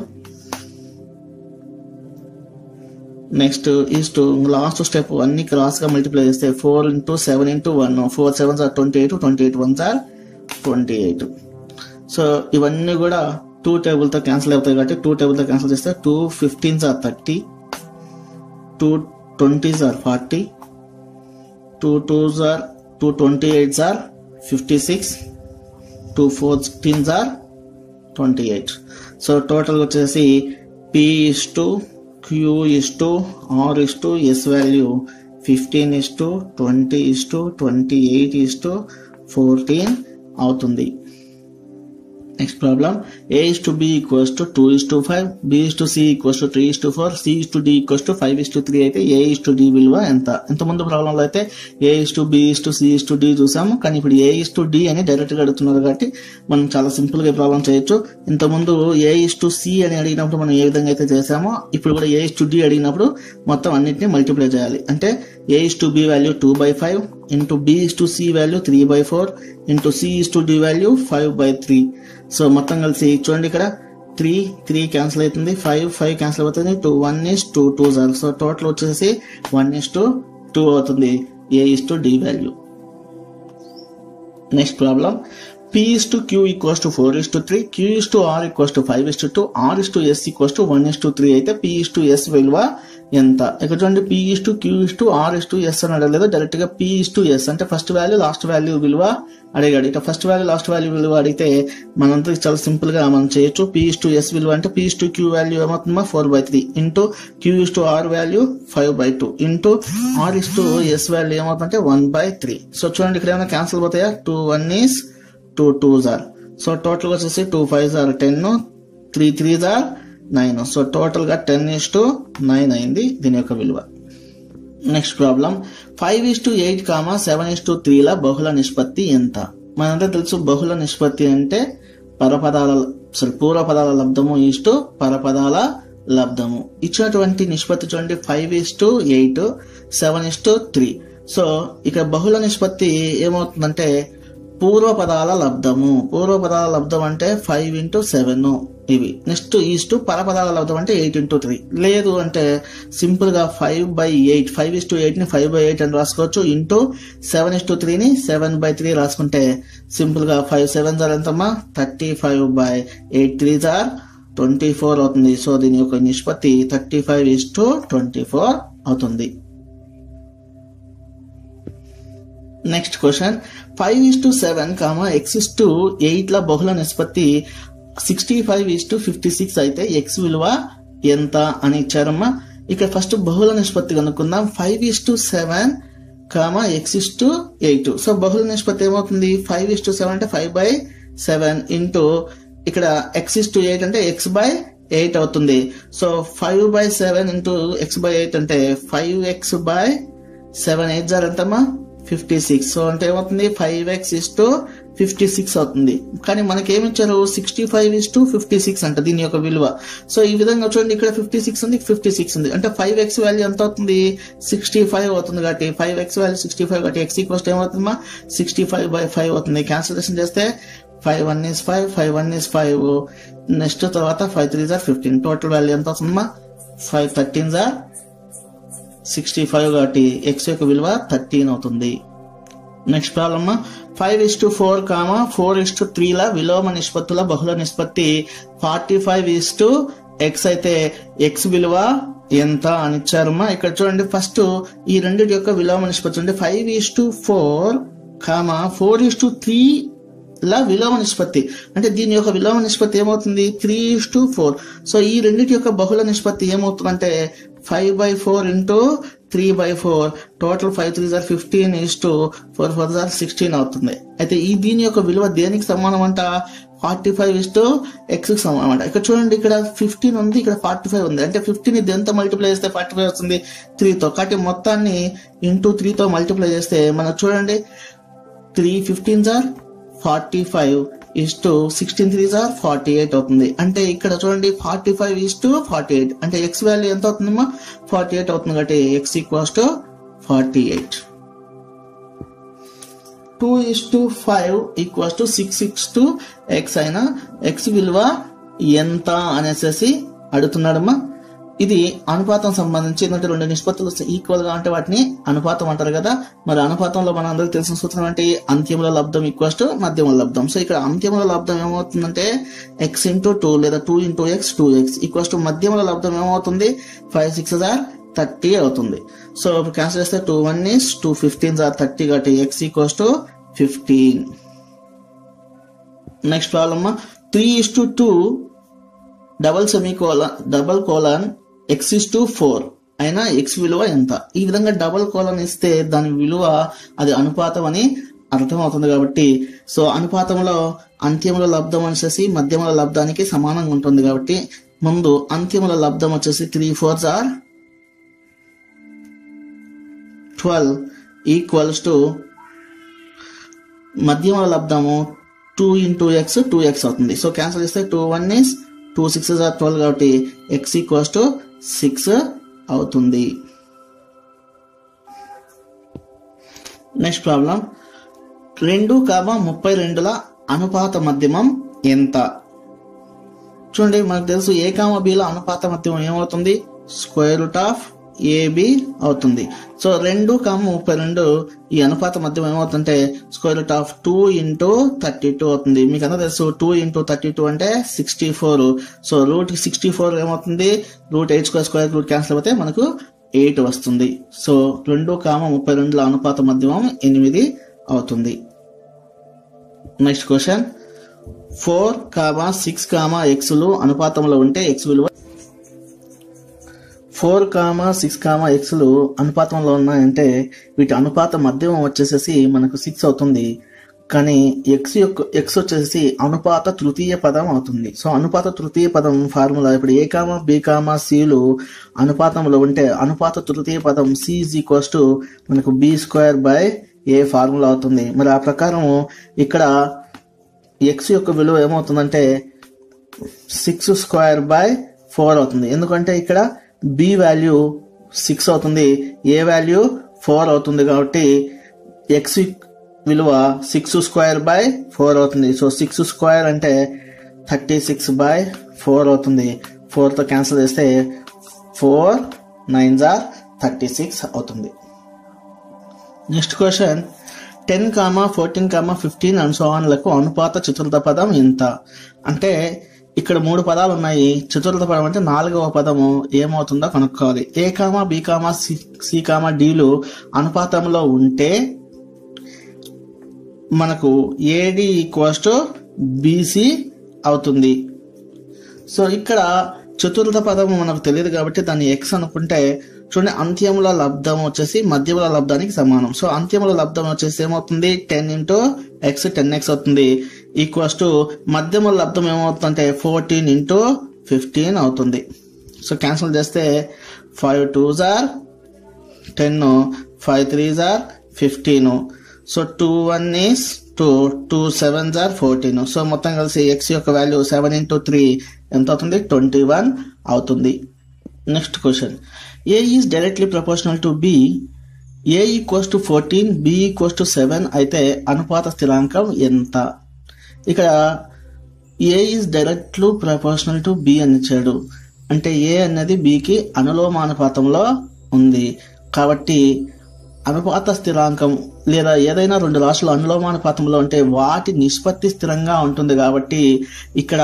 Next is to last step అన్ని క్రాస్ గా మల్టిప్లై చేస్తే 4 into 7 into 1, 4 7s are 28, 28 1s are 28. So ఇవన్నీ కూడా 2 టేబుల్ తో క్యాన్సిల్ అవుతాయి కాబట్టి 2 టేబుల్ తో క్యాన్సిల్ చేస్తే 2 15s are 30, 2 20s are 40, 2 28s are 56, 2 14s are 28. So total వచ్చేసి P is to Q is to R is to S value 15 is to 20 is to 28 is to 14 అవుతుంది. Next problem A is to B equals to 2 is to 5, B is to C equals to 3 is to 4, C is to D equals to 5 is to 3 అయితే A is to D విలువ ఎంత? ఇంతకుముందు ప్రాబ్లంలో అయితే A is to B is to C is to D చూసాము, కానీ ఇప్పుడు A is to D అని డైరెక్ట్ గా అడుగుతున్నారు కాబట్టి మనం చాలా సింపుల్ గా ప్రాబ్లం చేయొచ్చు. ఇంతకుముందు A is to C అని అడిగినప్పుడు మనం ఏ విధంగా అయితే చేసామో ఇప్పుడు కూడా A is to D అడిగినప్పుడు మొత్తం అన్నిటిని మల్టిప్లై చేయాలి. అంటే A is to B value 2/5 into B is to C value 3/4 into C is to D value 5/3. So మొత్తం కలిసి చూడండి ఇక్కడ 3 క్యాన్సిల్ అవుతుంది, 5 క్యాన్సిల్ అవుతుంది, 2 1 is 2 2s are. So total వచ్చేసి 1 is to 2 అవుతుంది A is to D value. Next problem P is to Q equals to 4 is to 3, Q is to R equals to 5 is to 2, R is to S equals to 1 is to 3 అయితే P is to S విలువ ఎంత? ఇక్కడ చూడండి P is to Q is to R is to S అని అడగలేదు, direct గా P is to S అంటే first value last value విలువ అడిగాడు. ఇక ఫస్ట్ వాల్యూ లాస్ట్ వాల్యూ విలువ అడిగితే మనంతా చాలా సింపుల్ గా మనం చేయొచ్చు. P is to S విలువ అంటే P is to Q value ఏమవుతుందా 4/3 into Q is to R value 5/2 into R is to S value ఏమవుతుందంటే 1/3. సో చూడండి ఇక్కడ ఏమైనా క్యాన్సిల్ అవుతాయా? 2 1 is 2 2s are. So total వచ్చేసి 2 5s are 10, 3 3s are 9. So total గా 10 is to 9 అయింది దీని యొక్క విలువ. Next problem 5 is to 8, 7 is to 3 ల బహుళ నిష్పత్తి ఎంత? మనంతా తెలుసు బహుళ నిష్పత్తి అంటే పూర్వపదాల లబ్ధము is to పరపదాల లబ్ధము. ఇచ్చినటువంటి నిష్పత్తి చూడండి 5 is to 8, 7 is to 3. So ఇక బహుళ నిష్పత్తి ఏమవుతుందంటే పూర్వపదాల లబ్ధం అంటే 5 into 7 ఇవి. నెక్స్ట్ ఈజ్ టు పరపదాల లబ్ధం అంటే 8 into 3. లేదు అంటే సింపుల్ గా 5/8, 5 is to 8 ని 5/8 అని రాసుకోవచ్చు, ఇంటూ 7 is to 3 ని 7/3 రాసుకుంటే సింపుల్ గా 5 7s are ఎంతమ్మా 35/8 3s are 24 అవుతుంది. సో దీని యొక్క నిష్పత్తి 35 is to 24 అవుతుంది. Next question 5 is to 7, x is to 8 ల బహుళ నిష్పత్తి 65 is to 56 అయితే x విలువ ఎంత అని ఇచ్చారమ్మా. ఇక్కడ ఫస్ట్ బహుళ నిష్పత్తి కనుక్కుందాం. 5 is to 7, x is to 8. So బహుళ నిష్పత్తి ఏమవుతుంది 5 is to 7 అంటే 5/7 ఇంటూ ఇక్కడ x is to 8 అంటే x/8 అవుతుంది. సో 5/7 ఇంటూ x/8 అంటే 5x/7 8s are ఎంతమ్మా 56. సో అంటే ఏమవుతుంది 5x is to 56 అవుతుంది. కానీ మనకి ఏమిచ్చారు 65 is to 56 అంట దీని యొక్క విలువ. సో ఈ విధంగా చూడండి ఇక్కడ 56 ఉంది, 56 ఉంది అంటే 5x వాల్యూ ఎంత అవుతుంది 65 అవుతుంది. కాబట్టి 5x వాల్యూ 65 కాబట్టి x ఈక్వల్స్ ఏమవుతుందమ్మా 65/5 అవుతుంది. క్యాన్సిలేషన్ చేస్తే 5 1 is 5, 5 1 is 5, నెక్స్ట్ తర్వాత 5 3s are 15. టోటల్ వాల్యూ ఎంత అవుతుందమ్మా 5 13s are 65 కాబట్టి x యొక్క విలువ 13 అవుతుంది. Next problem 5 is to 4, 4 is to 3 ల విలోమ నిష్పత్తుల బహుళ నిష్పత్తి 45 is to x అయితే x విలువ ఎంత అని ఇచ్చారమ్మా. ఇక్కడ చూడండి ఫస్ట్ ఈ రెండింటి యొక్క విలోమ నిష్పత్తి అంటే 5 is to 4, 4 is to 3 ల విలోమ నిష్పత్తి అంటే దీని యొక్క విలోమ నిష్పత్తి ఏమవుతుంది 3 is to 4. సో ఈ రెండింటి యొక్క బహుళ నిష్పత్తి ఏమవుతుందంటే 5/4 into 3/4. Total 5 3s are 15 is to 4 4s are 16 అవుతుంది. అయితే ఈ దీని యొక్క విలువ దేనికి సమానం అంట 45 is to x కి సమానం అంట. ఇక్కడ చూడండి ఇక్కడ 15 ఉంది, ఇక్కడ 45 ఉంది అంటే 15 దేంతో మల్టిప్లై చేస్తే 45 వస్తుంది 3తో. కాబట్టి మొత్తాన్ని ఇంటూ 3తో మల్టిప్లై చేస్తే మనకు చూడండి 3 15s are 45 is to 16 3s are 48 అవుతుంది. అంటే ఇక్కడ చూడండి 45 is to 48 అంటే x వాల్యూ ఎంత అవుతుందమ్మా 48 అవుతుంది. కాబట్టి x equals to 48. 2:5 equals to 6:x అయినా x విలువ ఎంత అనేసి అడుగుతున్నాడమ్మా. ఇది అనుపాతం సంబంధించి ఏంటంటే రెండు నిష్పత్తులు ఈక్వల్ గా ఉంటే వాటిని అనుపాతం అంటారు కదా. మరి అనుపాతంలో మన అందరికి తెలిసిన సూత్రం ఏంటి? అంత్యముల లబ్ధం ఈక్వల్స్ టు మధ్యముల లబ్ధం. సో ఇక్కడ అంత్యముల లబ్ధం ఏమవుతుందంటే x ఇంటూ 2 లేదా 2 into x 2x equals to మధ్యముల లబ్ధం ఏమవుతుంది? 5 6 30 అవుతుంది. సో క్యాన్సిల్ చేస్తే 2 1 is 2 15 30 కాబట్టి x equals to 15. Next problem 3:2 double colon x:4 అయినా x విలువ ఎంత? ఈ విధంగా డబల్ కోలన్ ఇస్తే దాని విలువ అది అనుపాతం అని అర్థం అవుతుంది కాబట్టి సో అనుపాతంలో అంత్యముల లబ్ధం వచ్చేసి మధ్యముల లబ్ధానికి సమానంగా ఉంటుంది కాబట్టి ముందు అంత్యముల లబ్ధం వచ్చేసి 3 4s are 12 ఈక్వల్స్ టు మధ్యముల లబ్ధము 2 ఇంటూ x 2x అవుతుంది. సో క్యాన్సిల్ చేస్తే 2 1 is 2 6s are 12 కాబట్టి x ఈక్వల్స్ టు 6 అవుతుంది. నెక్స్ట్ ప్రాబ్లం 2:32 అనుపాత మధ్యమం ఎంత? చూడండి, మనకు తెలుసు a,b ల అనుపాత మధ్యమం ఏమవుతుంది? స్క్వేర్ రూట్ ఆఫ్ AB అవుతుంది. సో 2:32 ఈ అనుపాత మధ్యమం ఏమవుతుంటే స్క్వేర్ రూట్ ఆఫ్ 2 ఇంటూ 32 అవుతుంది. మీకు అందరూ తెలుసు 2 ఇంటూ 32 అంటే 64. సో రూట్ 64 ఏమవుతుంది? రూట్ 8² స్క్వేర్ రూట్ క్యాన్సిల్ అయిపోతే మనకు 8 వస్తుంది. సో 2:32 అనుపాత మధ్యమం 8 అవుతుంది. నెక్స్ట్ క్వశ్చన్ 4, 6, x లు అనుపాతంలో ఉంటే x విలువ 4, 6, x లు అనుపాతంలో ఉన్నాయంటే వీటి అనుపాత మధ్యమం వచ్చేసేసి మనకు 6 అవుతుంది. కానీ x వచ్చేసి అనుపాత తృతీయ పదం అవుతుంది. సో అనుపాత తృతీయ పదం ఫార్ములా ఇప్పుడు a, b, c లు అనుపాతంలో ఉంటే అనుపాత తృతీయ పదం c ఈక్వల్స్ టు మనకు b²/a ఫార్ములా అవుతుంది. మరి ఆ ప్రకారం ఇక్కడ x యొక్క విలువ ఏమవుతుందంటే 6²/4 అవుతుంది. ఎందుకంటే ఇక్కడ b వాల్యూ 6 అవుతుంది, a వాల్యూ 4 అవుతుంది కాబట్టి x విలువ 6²/4 అవుతుంది. సో 6² అంటే 36/4 అవుతుంది. 4తో క్యాన్సిల్ చేస్తే 4 9s are 36 అవుతుంది. Next question 10, 14, 15 and so on లకు అనుపాత చతుర్థ పదం ఎంత? అంటే ఇక్కడ 3 పదాలు ఉన్నాయి. చతుర్థ పదం అంటే 4వ పదము ఏమవుతుందో కనుక్కోవాలి. a, b, c, d లు అనుపాతంలో ఉంటే మనకు AD ఈక్వల్స్ టు BC అవుతుంది. సో ఇక్కడ చతుర్థ పదము మనకు తెలియదు కాబట్టి దాన్ని x అనుకుంటే చూడండి అంత్యముల లబ్ధం వచ్చేసి మధ్యముల లబ్ధానికి సమానం. సో అంత్యముల లబ్ధం వచ్చేసి ఏమవుతుంది? 10 ఇంటూ x 10x అవుతుంది ఈక్వల్స్ టు మధ్యముల లబ్ధం ఏమవుతుందంటే 14 ఇంటూ 15 అవుతుంది. సో క్యాన్సిల్ చేస్తే 5 2s are 10, 5 3s are 15. So 2 1 is 2, 2 7s are 14. So మొత్తం కలిసి x యొక్క వాల్యూ 7 ఇంటూ 3 ఎంత అవుతుంది? 21 అవుతుంది. Next question a is directly proportional to b, a equals to 14, b equals to 7 అయితే అనుపాత స్థిరాంకం ఎంత? ఇక్కడ a is directly proportional to b అని ఇచ్చాడు. అంటే a అనేది b కి అనులోమానుపాతంలో ఉంది కాబట్టి అనుపాత స్థిరాంకం లేదా ఏదైనా రెండు రాశులు అనులోమానుపాతంలో ఉంటే వాటి నిష్పత్తి స్థిరంగా ఉంటుంది కాబట్టి ఇక్కడ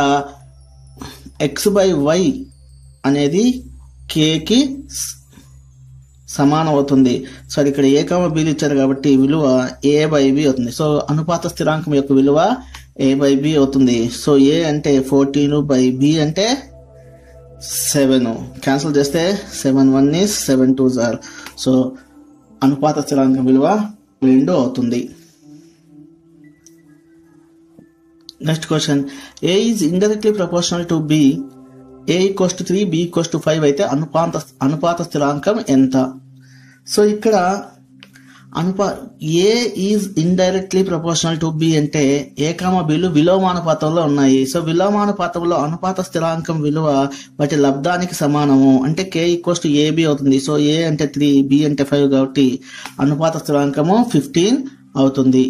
x/y అనేది k కి సమానం అవుతుంది. సో ఇక్కడ a, b ఇచ్చారు కాబట్టి విలువ a/b అవుతుంది. సో అనుపాత స్థిరాంకం యొక్క విలువ a/b అవుతుంది. సో a అంటే 14/b అంటే 7. క్యాన్సిల్ చేస్తే 7 1 is 7 2s are. సో అనుపాత స్థిరాంకం విలువ 2 అవుతుంది. Next question a is indirectly proportional to b, a equals to 3, b equals to 5 అయితే అనుపాత స్థిరాంకం ఎంత? సో ఇక్కడ A is indirectly proportional to B అంటే ఏ కామ బిలు విలోమానుపాతంలో ఉన్నాయి. సో విలోమానుపాతంలో అనుపాత స్థిరాంకం విలువ వాటి లబ్ధానికి సమానము అంటే k ఈక్వల్స్ టు ఏబి అవుతుంది. సో ఏ అంటే 3, బి అంటే 5 కాబట్టి అనుపాత స్థిరాంకము 15 అవుతుంది.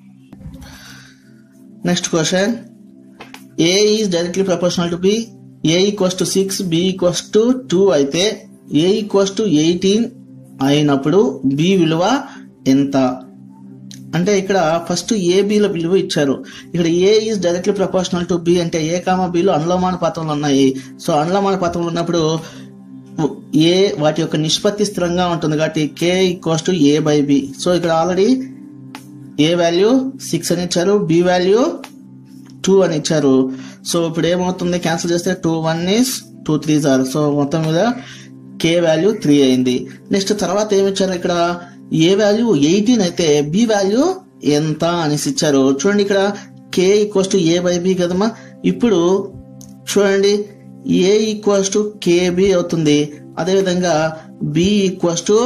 Next question, A is directly proportional to B, A equals to 6, B equals to 2 అయితే ఏ ఈక్వల్స్ టు 18 అయినప్పుడు బి విలువ ఎంత అంటే ఇక్కడ ఫస్ట్ ఏబిల విలువ ఇచ్చారు. ఇక్కడ A is directly proportional to B అంటే ఏ కామ బిలు అనులోమానుపాతంలో ఉన్నాయి. సో అనులోమానుపాతంలో ఉన్నప్పుడు ఏ వాటి యొక్క నిష్పత్తి స్థిరంగా ఉంటుంది కాబట్టి k equals to A by B. So ఇక్కడ ఆల్రెడీ ఏ వాల్యూ 6 అని ఇచ్చారు, బి వాల్యూ 2 అని ఇచ్చారు. సో ఇప్పుడు ఏమవుతుంది, క్యాన్సిల్ చేస్తే 2 1 is 2 3s are. సో మొత్తం మీద k వాల్యూ 3 అయింది. నెక్స్ట్ తర్వాత ఏమి ఇచ్చారు, ఇక్కడ ఏ వాల్యూ 18 అయితే బి వాల్యూ ఎంత అనేసి ఇచ్చారు. చూడండి ఇక్కడ k equals to A by B కదమ్మా. ఇప్పుడు చూడండి ఏ ఈక్వల్స్ టు కేబి అవుతుంది, అదేవిధంగా B equals to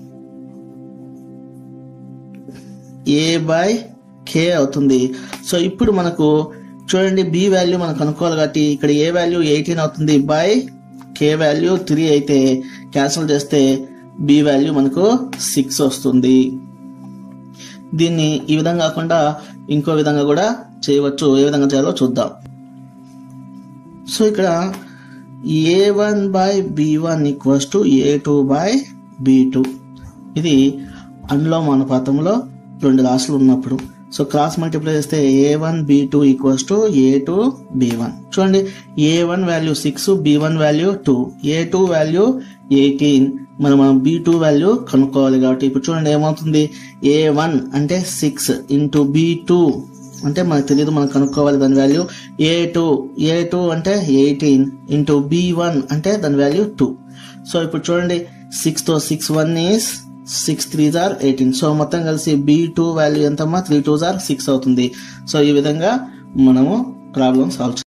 A by K అవుతుంది. సో ఇప్పుడు మనకు చూడండి బి వాల్యూ మనం కనుక్కోవాలి కాబట్టి ఇక్కడ ఏ వాల్యూ 18 అవుతుంది బై కే వాల్యూ 3 అయితే క్యాన్సిల్ చేస్తే బి వాల్యూ మనకు 6 వస్తుంది. దీన్ని ఈ విధంగా కాకుండా ఇంకో విధంగా కూడా చేయవచ్చు. ఏ విధంగా చేయాలో చూద్దాం. సో ఇక్కడ a1 by b1 equals to a2 by b2. ఇది అనులోమానుపాతంలో రెండు రాశులు ఉన్నప్పుడు. సో క్రాస్ మల్టిప్లై చేస్తే a1 b2 equals to a2 b1. చూడండి a1 value 6, b1 value 2, a2 value 18. మనం b2 వాల్యూ కనుక్కోవాలి కాబట్టి ఇప్పుడు చూడండి ఏమవుతుంది, a1 అంటే 6 ఇంటూ b2 అంటే మనకు తెలియదు, మనం కనుక్కోవాలి దాని వాల్యూ. a2 అంటే 18 ఇంటూ b1 అంటే దాని వాల్యూ 2. సో ఇప్పుడు చూడండి 6 తో 6 1 is 6 3s are 18. సో మొత్తం కలిసి b2 వాల్యూ ఎంతమ్మా 3 2s are 6 అవుతుంది. సో ఈ విధంగా మనము ప్రాబ్లం సాల్వ్